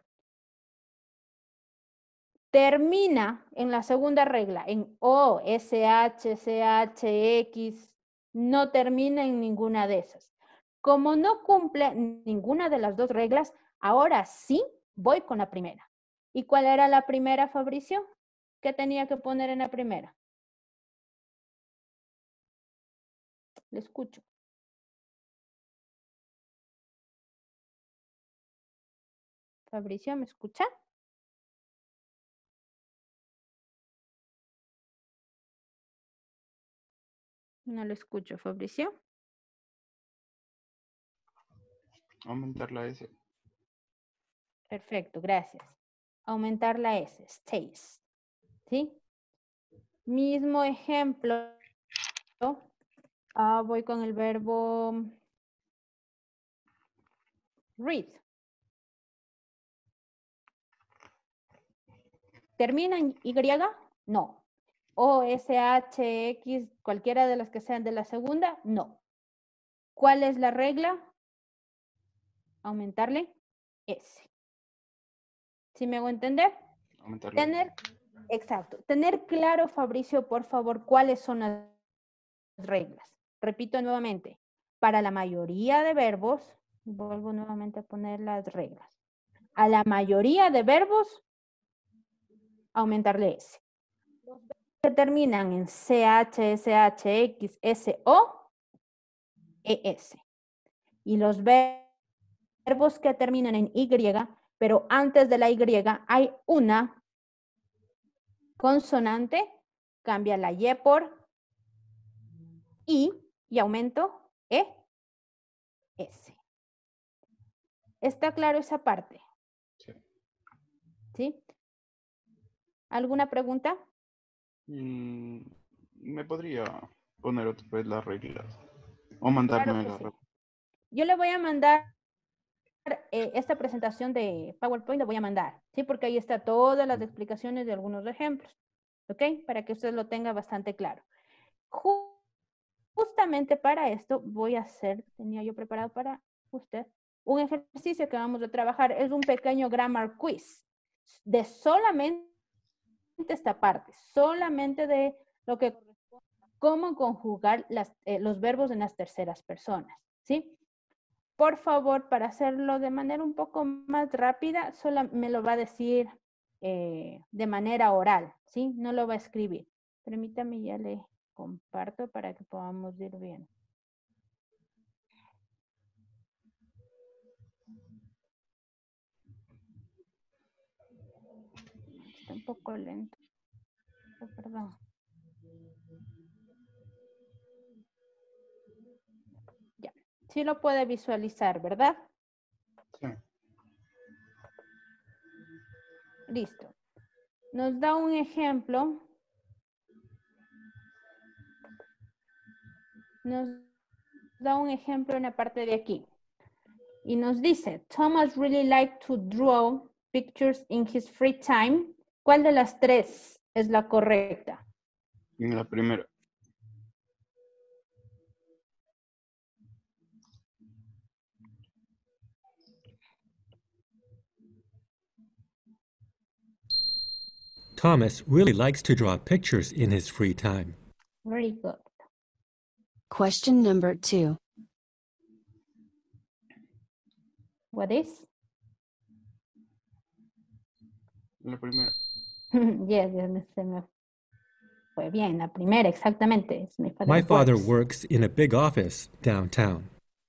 Termina en la segunda regla, en O, SH, CH, X. No termina en ninguna de esas. Como no cumple ninguna de las dos reglas, ahora sí voy con la primera. ¿Y cuál era la primera, Fabricio? ¿Qué tenía que poner en la primera? Le escucho. Fabricio, ¿me escucha? No lo escucho, Fabricio. Aumentar la S. Perfecto, gracias. Aumentar la S, stays. ¿Sí? Mismo ejemplo. Voy con el verbo read. ¿Termina en Y? No. O, S, H, X, cualquiera de las que sean de la segunda, no. ¿Cuál es la regla? Aumentarle S. ¿Sí me hago entender? Aumentar la S. Exacto. Tener claro, Fabricio, por favor, cuáles son las reglas. Repito nuevamente. Para la mayoría de verbos, vuelvo nuevamente a poner las reglas. A la mayoría de verbos, aumentarle S. Los verbos que terminan en CH, SH, X, SO, ES. Y los verbos que terminan en Y, pero antes de la Y hay una consonante, cambia la Y por I y aumento S. ¿Está claro esa parte? Sí. ¿Sí? ¿Alguna pregunta? ¿Me podría poner otra vez las reglas? O mandarme Claro que la sí. Yo le voy a mandar esta presentación de PowerPoint, la voy a mandar, ¿sí? Porque ahí está todas las explicaciones de algunos ejemplos, ¿ok? Para que usted lo tenga bastante claro. Justamente para esto voy a hacer, tenía yo preparado para usted, un ejercicio que vamos a trabajar, es un pequeño grammar quiz de solamente esta parte, solamente de lo que corresponde, cómo conjugar los verbos en las terceras personas, ¿sí? Por favor, para hacerlo de manera un poco más rápida, solo me lo va a decir de manera oral, ¿sí? No lo va a escribir. Permítame, ya le comparto para que podamos ir bien. Está un poco lento, perdón. Ya, sí lo puede visualizar, ¿verdad? Sí. Listo. Nos da un ejemplo. Nos da un ejemplo en la parte de aquí. Y nos dice, Thomas really liked to draw pictures in his free time. ¿Cuál de las tres es la correcta? En la primera. Thomas really likes to draw pictures in his free time. Very good. Question number 2. What is? En la primera. Yes, se me fue bien. La primera, exactamente. My father works. works in a big office downtown.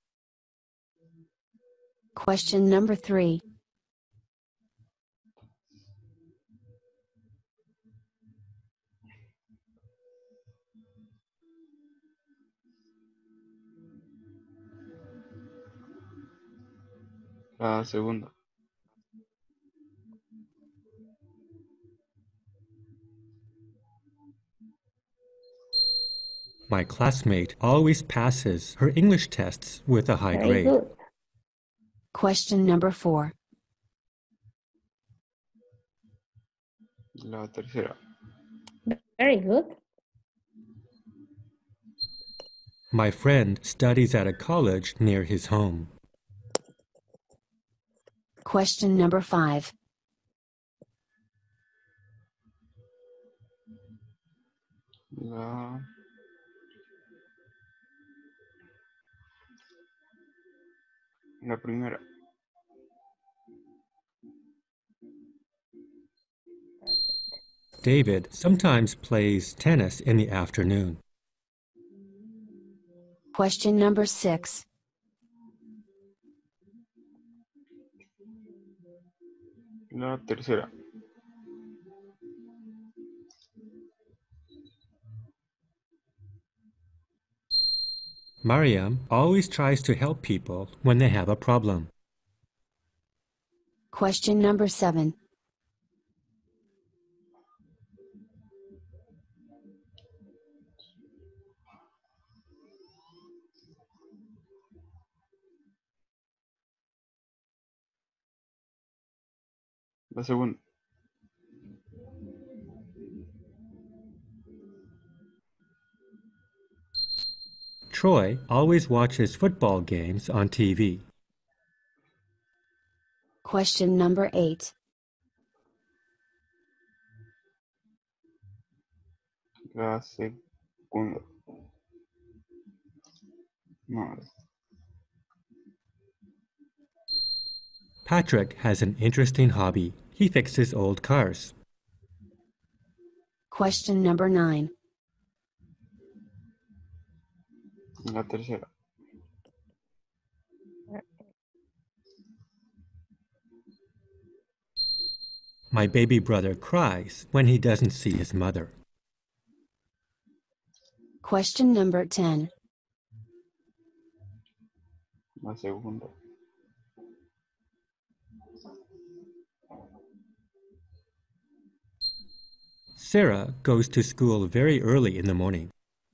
Question number 3. La segunda. My classmate always passes her English tests with a high Very grade. good. Question number 4. La tercera. Very good. My friend studies at a college near his home. Question number 5. La primera. David sometimes plays tennis in the afternoon. Question number 6. La tercera. Mariam always tries to help people when they have a problem. Question number 7. La segunda. Troy always watches football games on TV. Question number 8. La segunda. No. Patrick has an interesting hobby. He fixes old cars. Question number 9. La tercera. My baby brother cries when he doesn't see his mother. Question number 10. La segunda. Sarah goes to school very early in the morning.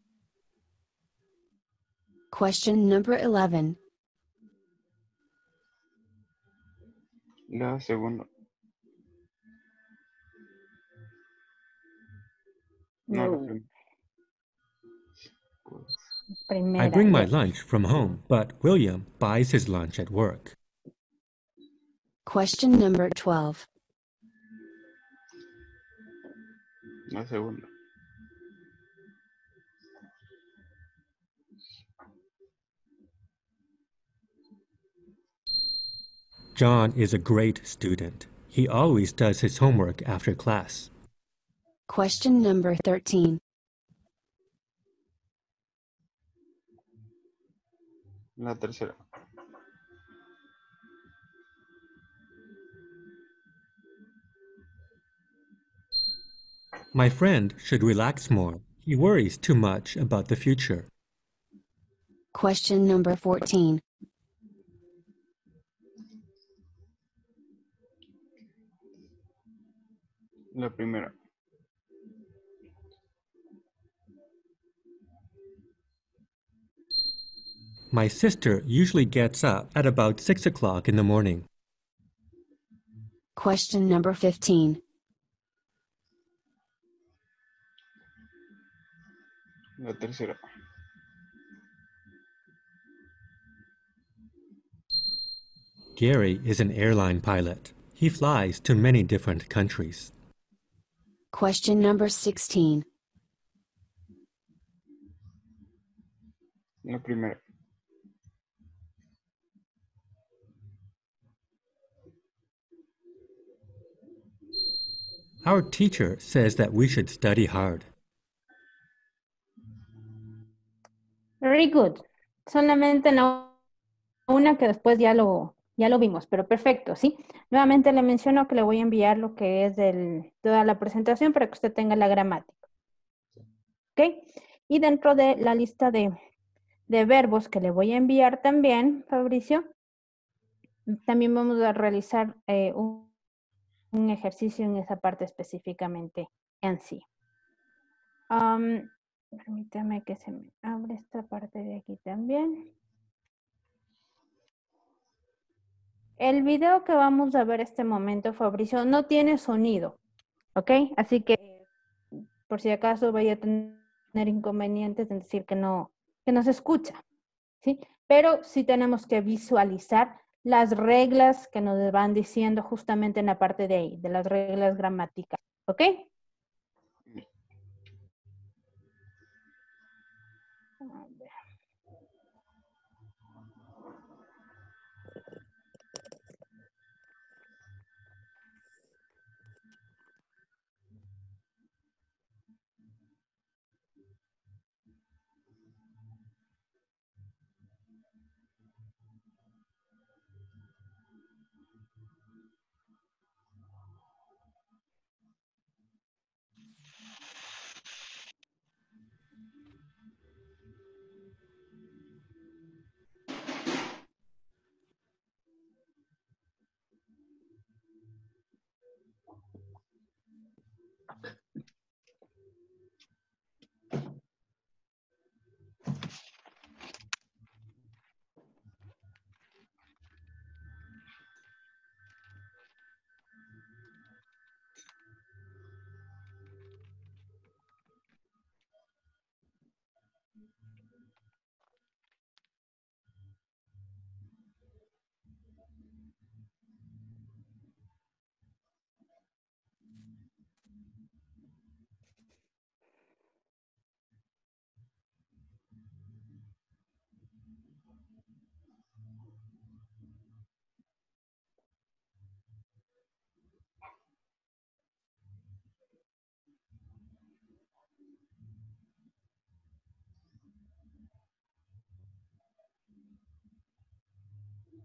Question number 11. La segunda. No, la No. primera. I Primera, bring my yes. lunch from home, but William buys his lunch at work. Question number 12. La segunda. John is a great student. He always does his homework after class. Question number 13. La tercera. My friend should relax more. He worries too much about the future. Question number 14. La primera. My sister usually gets up at about 6 o'clock in the morning. Question number 15. La tercera. Gary is an airline pilot. He flies to many different countries. Question number 16. La primera. Our teacher says that we should study hard. Very good. Solamente una que después ya lo vimos, pero perfecto, ¿sí? Nuevamente le menciono que le voy a enviar lo que es toda la presentación para que usted tenga la gramática. ¿Ok? Y dentro de la lista de verbos que le voy a enviar también, Fabricio, también vamos a realizar un ejercicio en esa parte específicamente en sí. Permítame que se me abra esta parte de aquí también. El video que vamos a ver este momento, Fabricio, no tiene sonido, ¿ok? Así que por si acaso vaya a tener inconvenientes en decir que no se escucha, ¿sí? Pero sí tenemos que visualizar las reglas que nos van diciendo justamente en la parte de ahí, de las reglas gramaticales, ¿ok? A ver.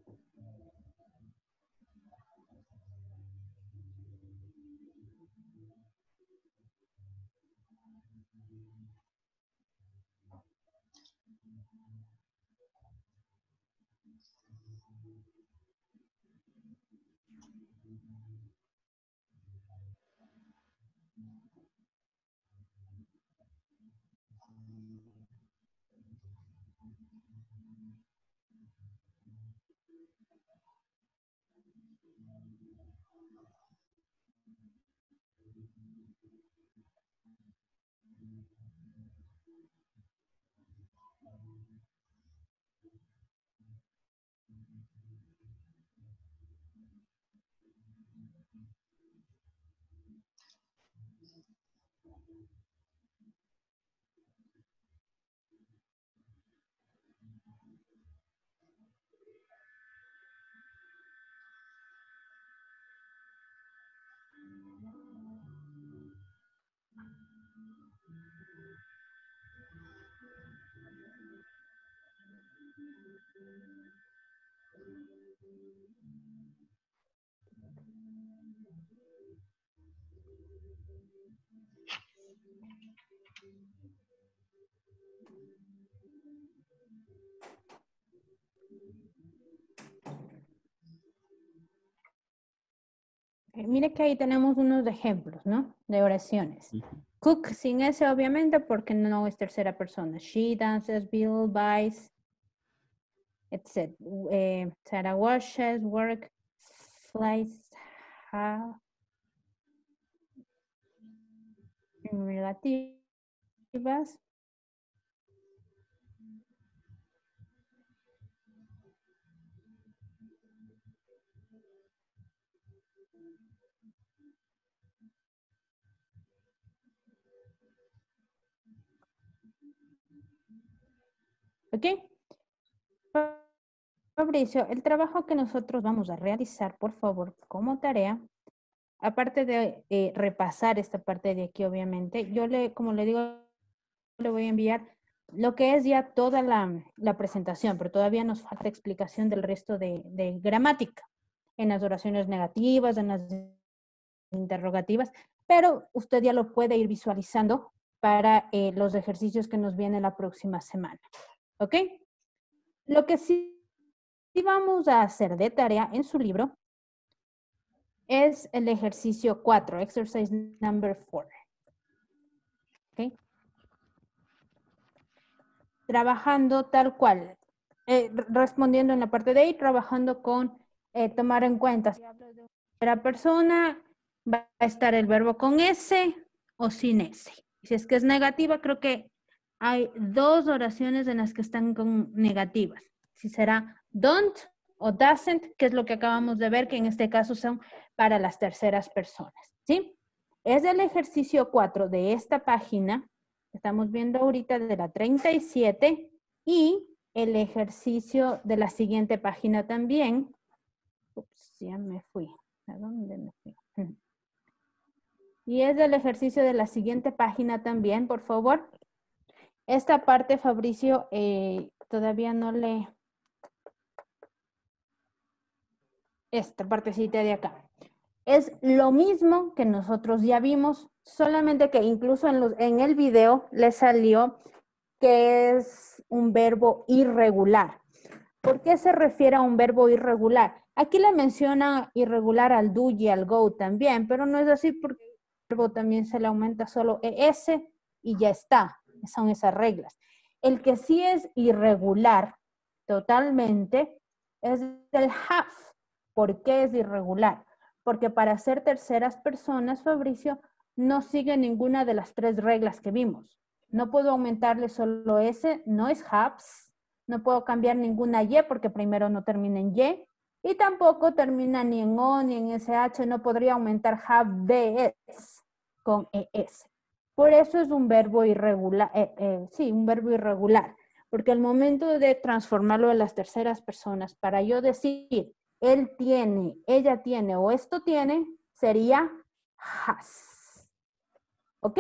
Mire que ahí tenemos unos ejemplos, ¿no? De oraciones. Cook sin S, obviamente, porque no es tercera persona. She dances, Bill buys, etc. Sarah washes, work, flies, have. Relativas. ¿Ok? Fabricio, el trabajo que nosotros vamos a realizar, por favor, como tarea, aparte de repasar esta parte de aquí, obviamente, yo como le digo, le voy a enviar lo que es ya toda la presentación, pero todavía nos falta explicación del resto de gramática, en las oraciones negativas, en las interrogativas, pero usted ya lo puede ir visualizando para los ejercicios que nos vienen la próxima semana. ¿Ok? Lo que sí vamos a hacer de tarea en su libro es el ejercicio 4, exercise number 4. ¿Ok? Trabajando tal cual, respondiendo en la parte de ahí, trabajando con tomar en cuenta si hablo de una tercera persona, va a estar el verbo con S o sin S. Si es que es negativa, creo que hay dos oraciones en las que están con negativas. Si será don't o doesn't, que es lo que acabamos de ver, que en este caso son para las terceras personas, ¿sí? Es el ejercicio 4 de esta página, estamos viendo ahorita de la 37, y el ejercicio de la siguiente página también. Ups, ya me fui. ¿A dónde me fui? Y es el ejercicio de la siguiente página también, por favor. Esta parte, Fabricio, todavía no le... Esta partecita de acá. Es lo mismo que nosotros ya vimos, solamente que incluso en el video le salió que es un verbo irregular. ¿Por qué se refiere a un verbo irregular? Aquí le menciona irregular al do y al go también, pero no es así porque el verbo también se le aumenta solo ES y ya está. Son esas reglas. El que sí es irregular totalmente es el have. ¿Por qué es irregular? Porque para ser terceras personas, Fabricio, no sigue ninguna de las tres reglas que vimos. No puedo aumentarle solo S, no es haves. No puedo cambiar ninguna Y porque primero no termina en Y. Y tampoco termina ni en O ni en SH. No podría aumentar have BS con ES. Por eso es un verbo irregular. Sí, un verbo irregular. Porque al momento de transformarlo en las terceras personas, para yo decir él tiene, ella tiene o esto tiene, sería has. ¿Ok?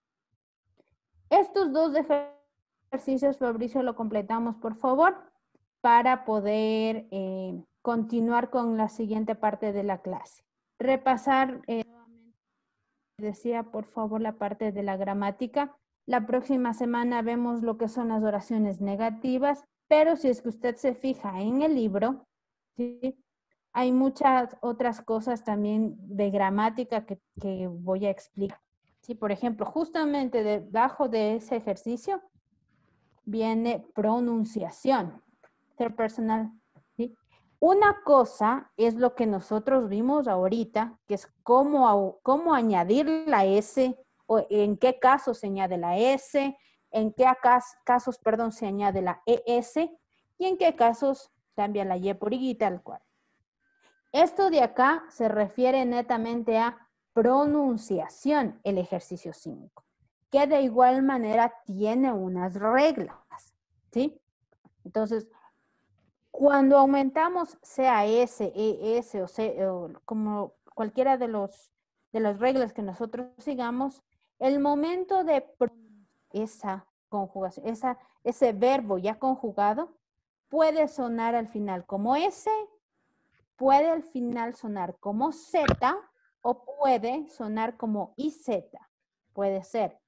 Estos dos ejercicios, Fabricio, lo completamos, por favor. para poder continuar con la siguiente parte de la clase. Repasar, decía por favor la parte de la gramática. La próxima semana vemos lo que son las oraciones negativas, pero si es que usted se fija en el libro, ¿sí? Hay muchas otras cosas también de gramática que voy a explicar. ¿Sí? Por ejemplo, justamente debajo de ese ejercicio viene pronunciación, third personal. ¿Sí? Una cosa es lo que nosotros vimos ahorita, que es cómo añadir la S, o en qué casos se añade la S, en qué casos, perdón, se añade la ES, y en qué casos cambia la Y por Y, tal cual. Esto de acá se refiere netamente a pronunciación, el ejercicio 5, que de igual manera tiene unas reglas, ¿sí? Entonces, cuando aumentamos sea S, ES o C, o como cualquiera de las reglas que nosotros sigamos, el momento de esa conjugación, ese verbo ya conjugado, puede sonar al final como S, puede al final sonar como Z o puede sonar como IZ. Puede ser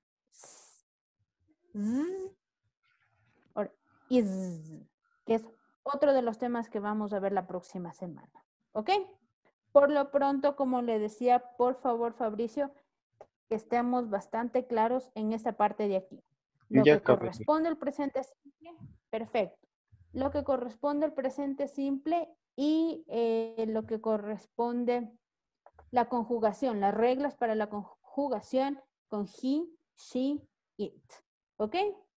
Z o IZ, que es otro de los temas que vamos a ver la próxima semana. ¿Ok? Por lo pronto, como le decía, por favor, Fabricio, que estemos bastante claros en esta parte de aquí. Lo Ya que acabé. corresponde al presente simple, perfecto. Lo que corresponde al presente simple y lo que corresponde la conjugación, las reglas para la conjugación con he, she, it. ¿Ok?